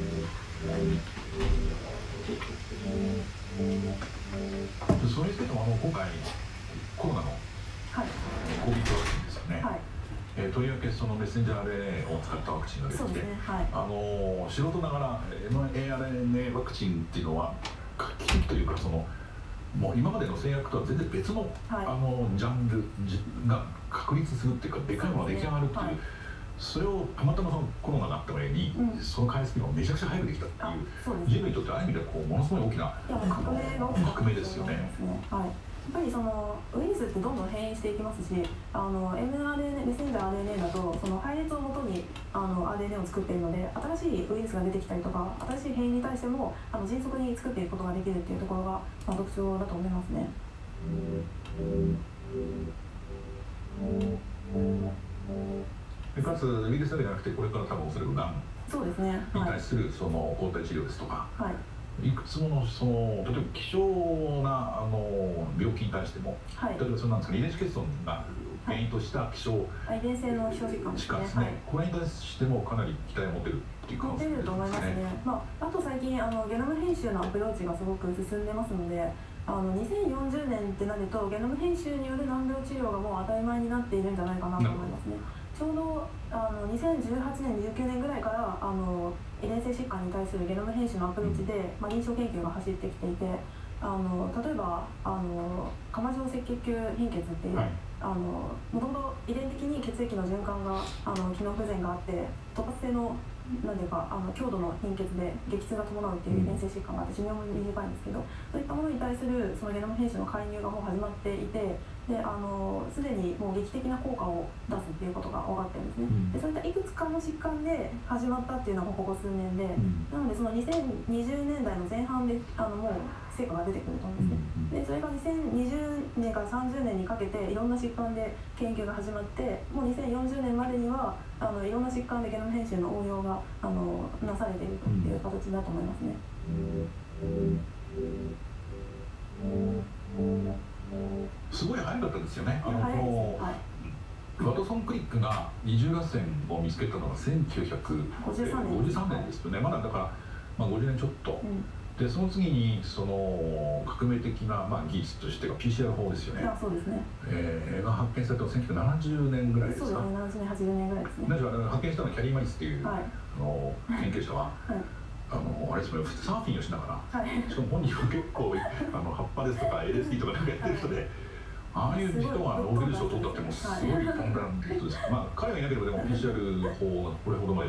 それについても今回コロナのCOVIDワクチンですよね。とりわけそのメッセンジャー RNA を使ったワクチンが出てきて、素人ながら mRNA ワクチンっていうのは画期的というか、もう今までの製薬とは全然別の、ジャンルが確立するっていうか、でかいものが出来上がるっていう、 それをたまたまそのコロナがあった上に、その開発がめちゃくちゃ早くできたっていう人類にとってある意味ではものすごい大きな革命ですよね。 やっぱりそのウイルスってどんどん変異していきますし、mRNA メッセンジャー RNA だとその配列をもとにRNA を作っているので、新しいウイルスが出てきたりとか新しい変異に対しても迅速に作っていくことができるっていうところが、特徴だと思いますね。 かつウイルスだけじゃなくて、これから多分それががんに対するその抗体治療ですとか、いくつものその例えば希少な病気に対しても、例えばそれなんですか、遺伝子欠損が原因とした希少遺伝性の希少疾患ですね。 これに対してもかなり期待を持てるっていう可能性ですね。持てると思いますね。 あと最近ゲノム編集のアプローチがすごく進んでますので、2040年ってなるとゲノム編集による難病治療がもう当たり前になっているんじゃないかなと思いますね。ちょうど2018年、19年ぐらいから遺伝性疾患に対するゲノム編集のアプローチで、臨床研究が走ってきていて、例えば釜状赤血球貧血っていう、もともと遺伝的に血液の循環が機能不全があって突発性のなんていうか強度の貧血で激痛が伴うっていう遺伝性疾患があって寿命も短いんですけど、そういったものに対するそのゲノム編集の介入がもう始まっていて、ですでにもう劇的な効果を出すっていうことが分かってるんですね。でそういったいくつかの疾患で始まったっていうのがここ数年で、なのでその2020年代の前半でもう成果が出てくると思うんですね。でそれが2020年から30年にかけていろんな疾患で研究が始まって、もう2040年までにはいろんな疾患でゲノム編集の応用がなされているという形だと思いますね。 すごい早かったですよね。ワトソン・クリックが二重らせんを見つけたのが1953年ですよね。まだだから50年ちょっと。でその次にその革命的な技術としてが PCR 法ですよね。 そうですね。 が発見されたのは1970年ぐらいですか。 そうですね、70年、80年ぐらいですね。 発見したのはキャリー・マリスっていう研究者は、あれですね、サーフィンをしながら、しかも本人は結構葉っぱですとか LSD とかなんかやってる人で、ああいう人がノーベル賞を取ったってもすごいとんだんな人です。彼がいなければでも PCR 法がこれほどまで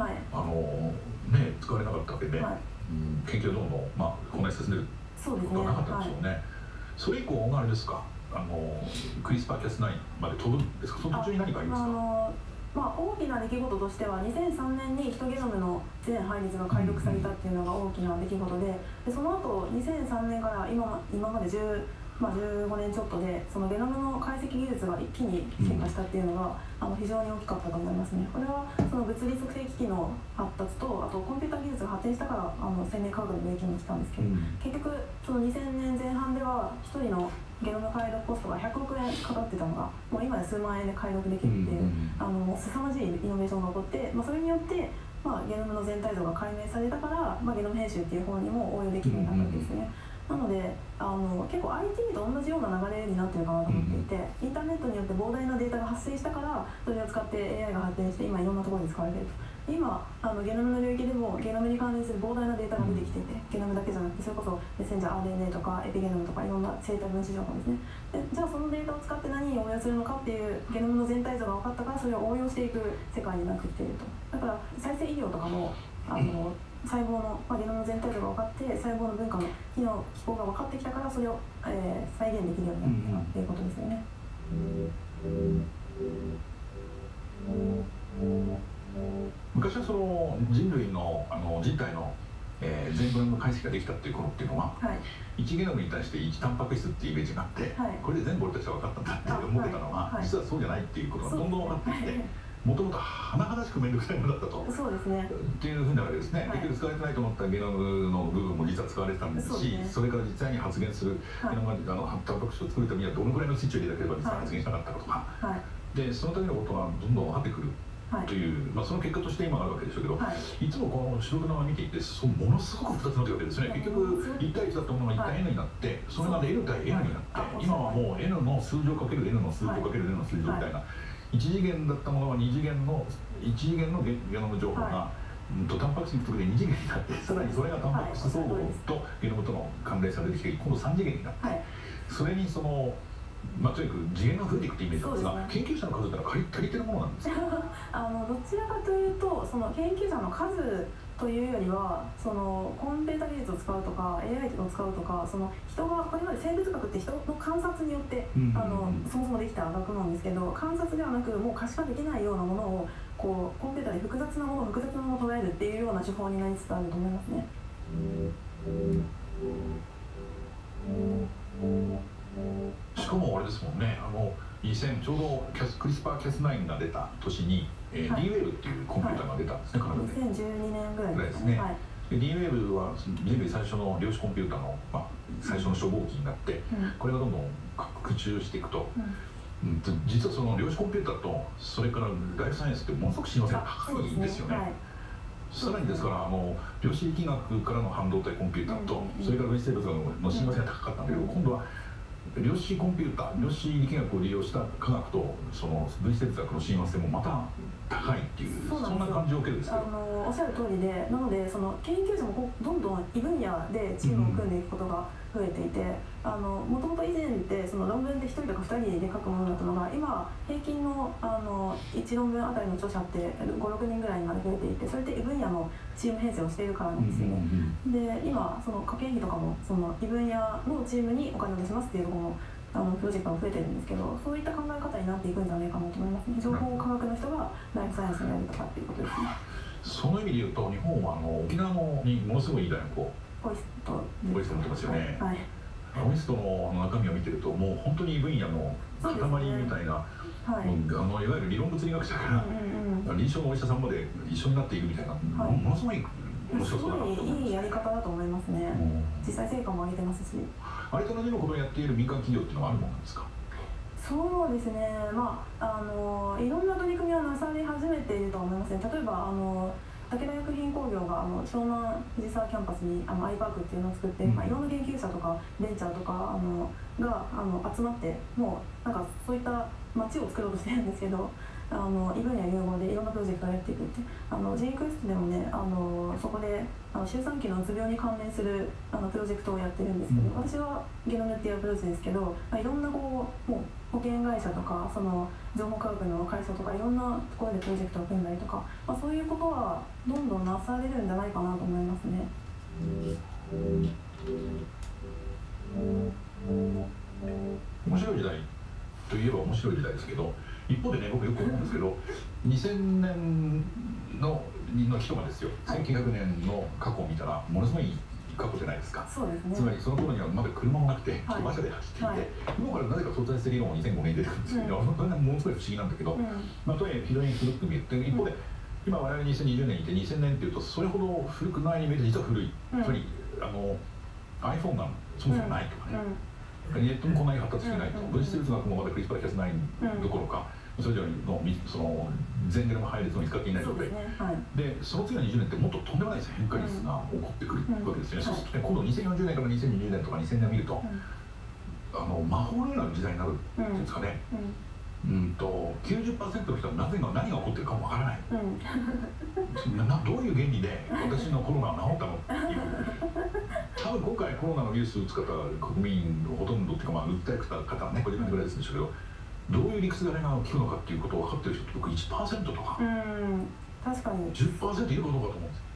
使われなかったわけで。研究がどんどんこんなに進んでることはなかったんでしょうね。それ以降があれですか、クリスパー・キャス9まで飛ぶんですか。その途中に何かありますか。 大きな出来事としては2003年にヒトゲノムの全配列が解読されたっていうのが大きな出来事で、その後2003年から今まで15年ちょっとでそのゲノムの解析技術が一気に進化したっていうのが非常に大きかったと思いますね。これはその物理測定機器の発達とあとコンピューター技術が発展したから生命科学の影響もしたんですけど、結局その2000年前半では1人のゲノム解読コストが100億円かかってたのがもう今で数万円で解読できるっていう凄まじいイノベーションが起こって、それによってゲノムの全体像が解明されたから、ゲノム編集っていう方にも応用できるようになったわけですね。なので結構 IT と同じような流れになってるかなと思っていて、インターネットによって膨大なデータが発生したからそれを使って AI が発展して今いろんなところで使われていると。今ゲノムの領域でもゲノムに関連する膨大なデータが出てきていて、ゲノムだけじゃなくてそれこそメッセンジャー RNA とかエピゲノムとかいろんな生体分子情報ですね。でじゃあそのデータを使って何に応用するのかっていうゲノムの全体像が分かったからそれを応用していく世界になってきていると。だから再生医療とかも細胞の、ゲノムの全体像が分かって細胞の分化の機能機構が分かってきたからそれを、再現できるようになったということですよね。 昔はその人類の人体の全部の解析ができたっていう頃っていうのは、1ゲノムに対して1タンパク質っていうイメージがあって、これで全部俺たちは分かったんだって思ってたのが、実はそうじゃないっていうことがどんどん分かってきて。もともと甚だしく面倒くさいものだったと。 そうですね。 っていうふうなわけですね。結局使われてないと思ったゲノムの部分も実は使われてたんですし、それから実際に発現するゲノムがタンパク質を作るためにはどのくらいのスイッチを入れなければ実は発現しなかったかとか、でそのためのことがどんどん分かってくる。という、その結果として今があるわけでしょうけど、いつもこの白黒を見ていてものすごく複雑になっているわけですね。結局1対1だったものが1対 N になって、それが N 対 N になって、今はもう N の数乗かける N の数乗かける N の数乗みたいな、1次元だったものは2次元の1次元のゲノム情報が、タンパク質に特に2次元になって、さらにそれがタンパク質総合とゲノムとの関連差が出てきて今度3次元になって、それにそのとにかく次元が増えていくってイメージなんですが、研究者の数ってのは足りてるものなんですか？ どちらかというとその研究者の数というよりはそのコンピュータ技術を使うとか AI を使うとか、その人がこれまで生物学って人の観察によってそもそもできた学問ですけど、観察ではなくもう可視化できないようなものをこうコンピュータで複雑なものを捉えるっていうような手法になりつつあると思いますね。 しかもあれですもんね、2000ちょうどクリスパー・キャス9が出た年に、D ウェーブっていうコンピューターが出たんですね、カナダで。 2012年ぐらいですね。D ウェーブは人類最初の量子コンピューターの、最初の初号機になって、これがどんどん拡張していくと、実はその量子コンピューターとそれからライフサイエンスってものすごく親和性が高いんですよね。さらにですから量子力学からの半導体コンピューターと、それから分子生物学の親和性が高かったんだけど、今度は量子コンピューター、量子力学を利用した科学とその分子哲学の親和性もまた高いっていう、そんな感じを受けるんですけど、 おっしゃる通りで、なのでその研究者もどんどん異分野でチームを組んでいくことが増えていて、もともと以前ってその論文で1人とか2人で書くものだったのが、今平均の1論文あたりの著者って5、6人ぐらいにまで増えていて、それって異分野のチーム編成をしているからなんですよね。で今その科研費とかもその異分野のチームにお金を出しますっていうところもプロジェクトが増えてるんですけど、そういった考え方になっていくんじゃないかなと思いますね。情報科学の人がライフサイエンスにやるとかっていうことですね。 その意味で言うと日本は沖縄にものすごいいい大学をオイスト持ってますよね。 はい、 オイストの中身を見てるともう本当に異分野の塊みたいな、いわゆる理論物理学者から臨床のお医者さんまで一緒になっているみたいな、ものすごい面白そうだなと思います。 すごいいいやり方だと思いますね。実際成果も上げてますし。 あれと同じようなことをやっている民間企業っていうのはあるものなんですか？ そうですね、いろんな取り組みはなされ始めていると思いますね。例えば武田薬品工業が湘南藤沢キャンパスにアイパークっていうのを作って、いろんな研究者とかベンチャーとかが集まって、もうなんかそういった街を作ろうとしてるんですけど、異分野融合でいろんなプロジェクトをやっていくって、ジーンクエストでもね、そこで周産期のうつ病に関連するプロジェクトをやってるんですけど、私はゲノムっていうアプローチですけど、いろんなもう保険会社とかその情報科学の会社とかいろんなところでプロジェクトを組んだりとか、そういうことはどんどんなされるんじゃないかなと思いますね。 面白い時代といえば面白い時代ですけど、一方でね、僕よく思うんですけど、2000年の人がですよ、1900年の過去を見たらものすごい過去じゃないですか。 そうですね。 つまりその頃にはまだ車もなくて人馬車で走っていて、今からなぜか相対性理論は2005年に出てくるんですけど、それがものすごい不思議なんだけど、とはいえ非常に古く見えて、一方で今我々2020年にいて2000年っていうとそれほど古くないに見えて実は古い。つまりiPhone がそもそもないとかね、ネットもこんなに発達してないと、分子哲学もまだクリスパー・キャス9どころか、それ以上のその前例の配列も見つかっていない状態で、その次の20年ってもっととんでもない変化率が起こってくるわけですよね。そうするとね、今度2040年から2020年とか2000年を見ると、魔法のような時代になるっていうんですかね。90% の人は何が起こってるかもわからない。どういう原理で私のコロナは治ったのっていう。多分今回コロナのウイルスを打つ方国民ほとんどっていうか、訴えた方はね50%ぐらいですでしょうけど、どういう理屈が効くのかっていうことを分かってる人って僕 1% とか確かに 10% いるかどうかと思うんですよ。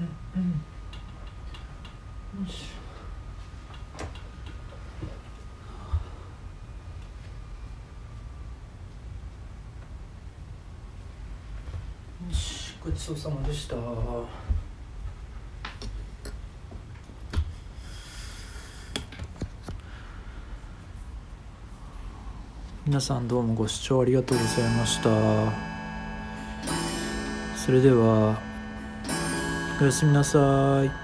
ごちそうさまでした。皆さんどうもご視聴ありがとうございました。それではおやすみなさい。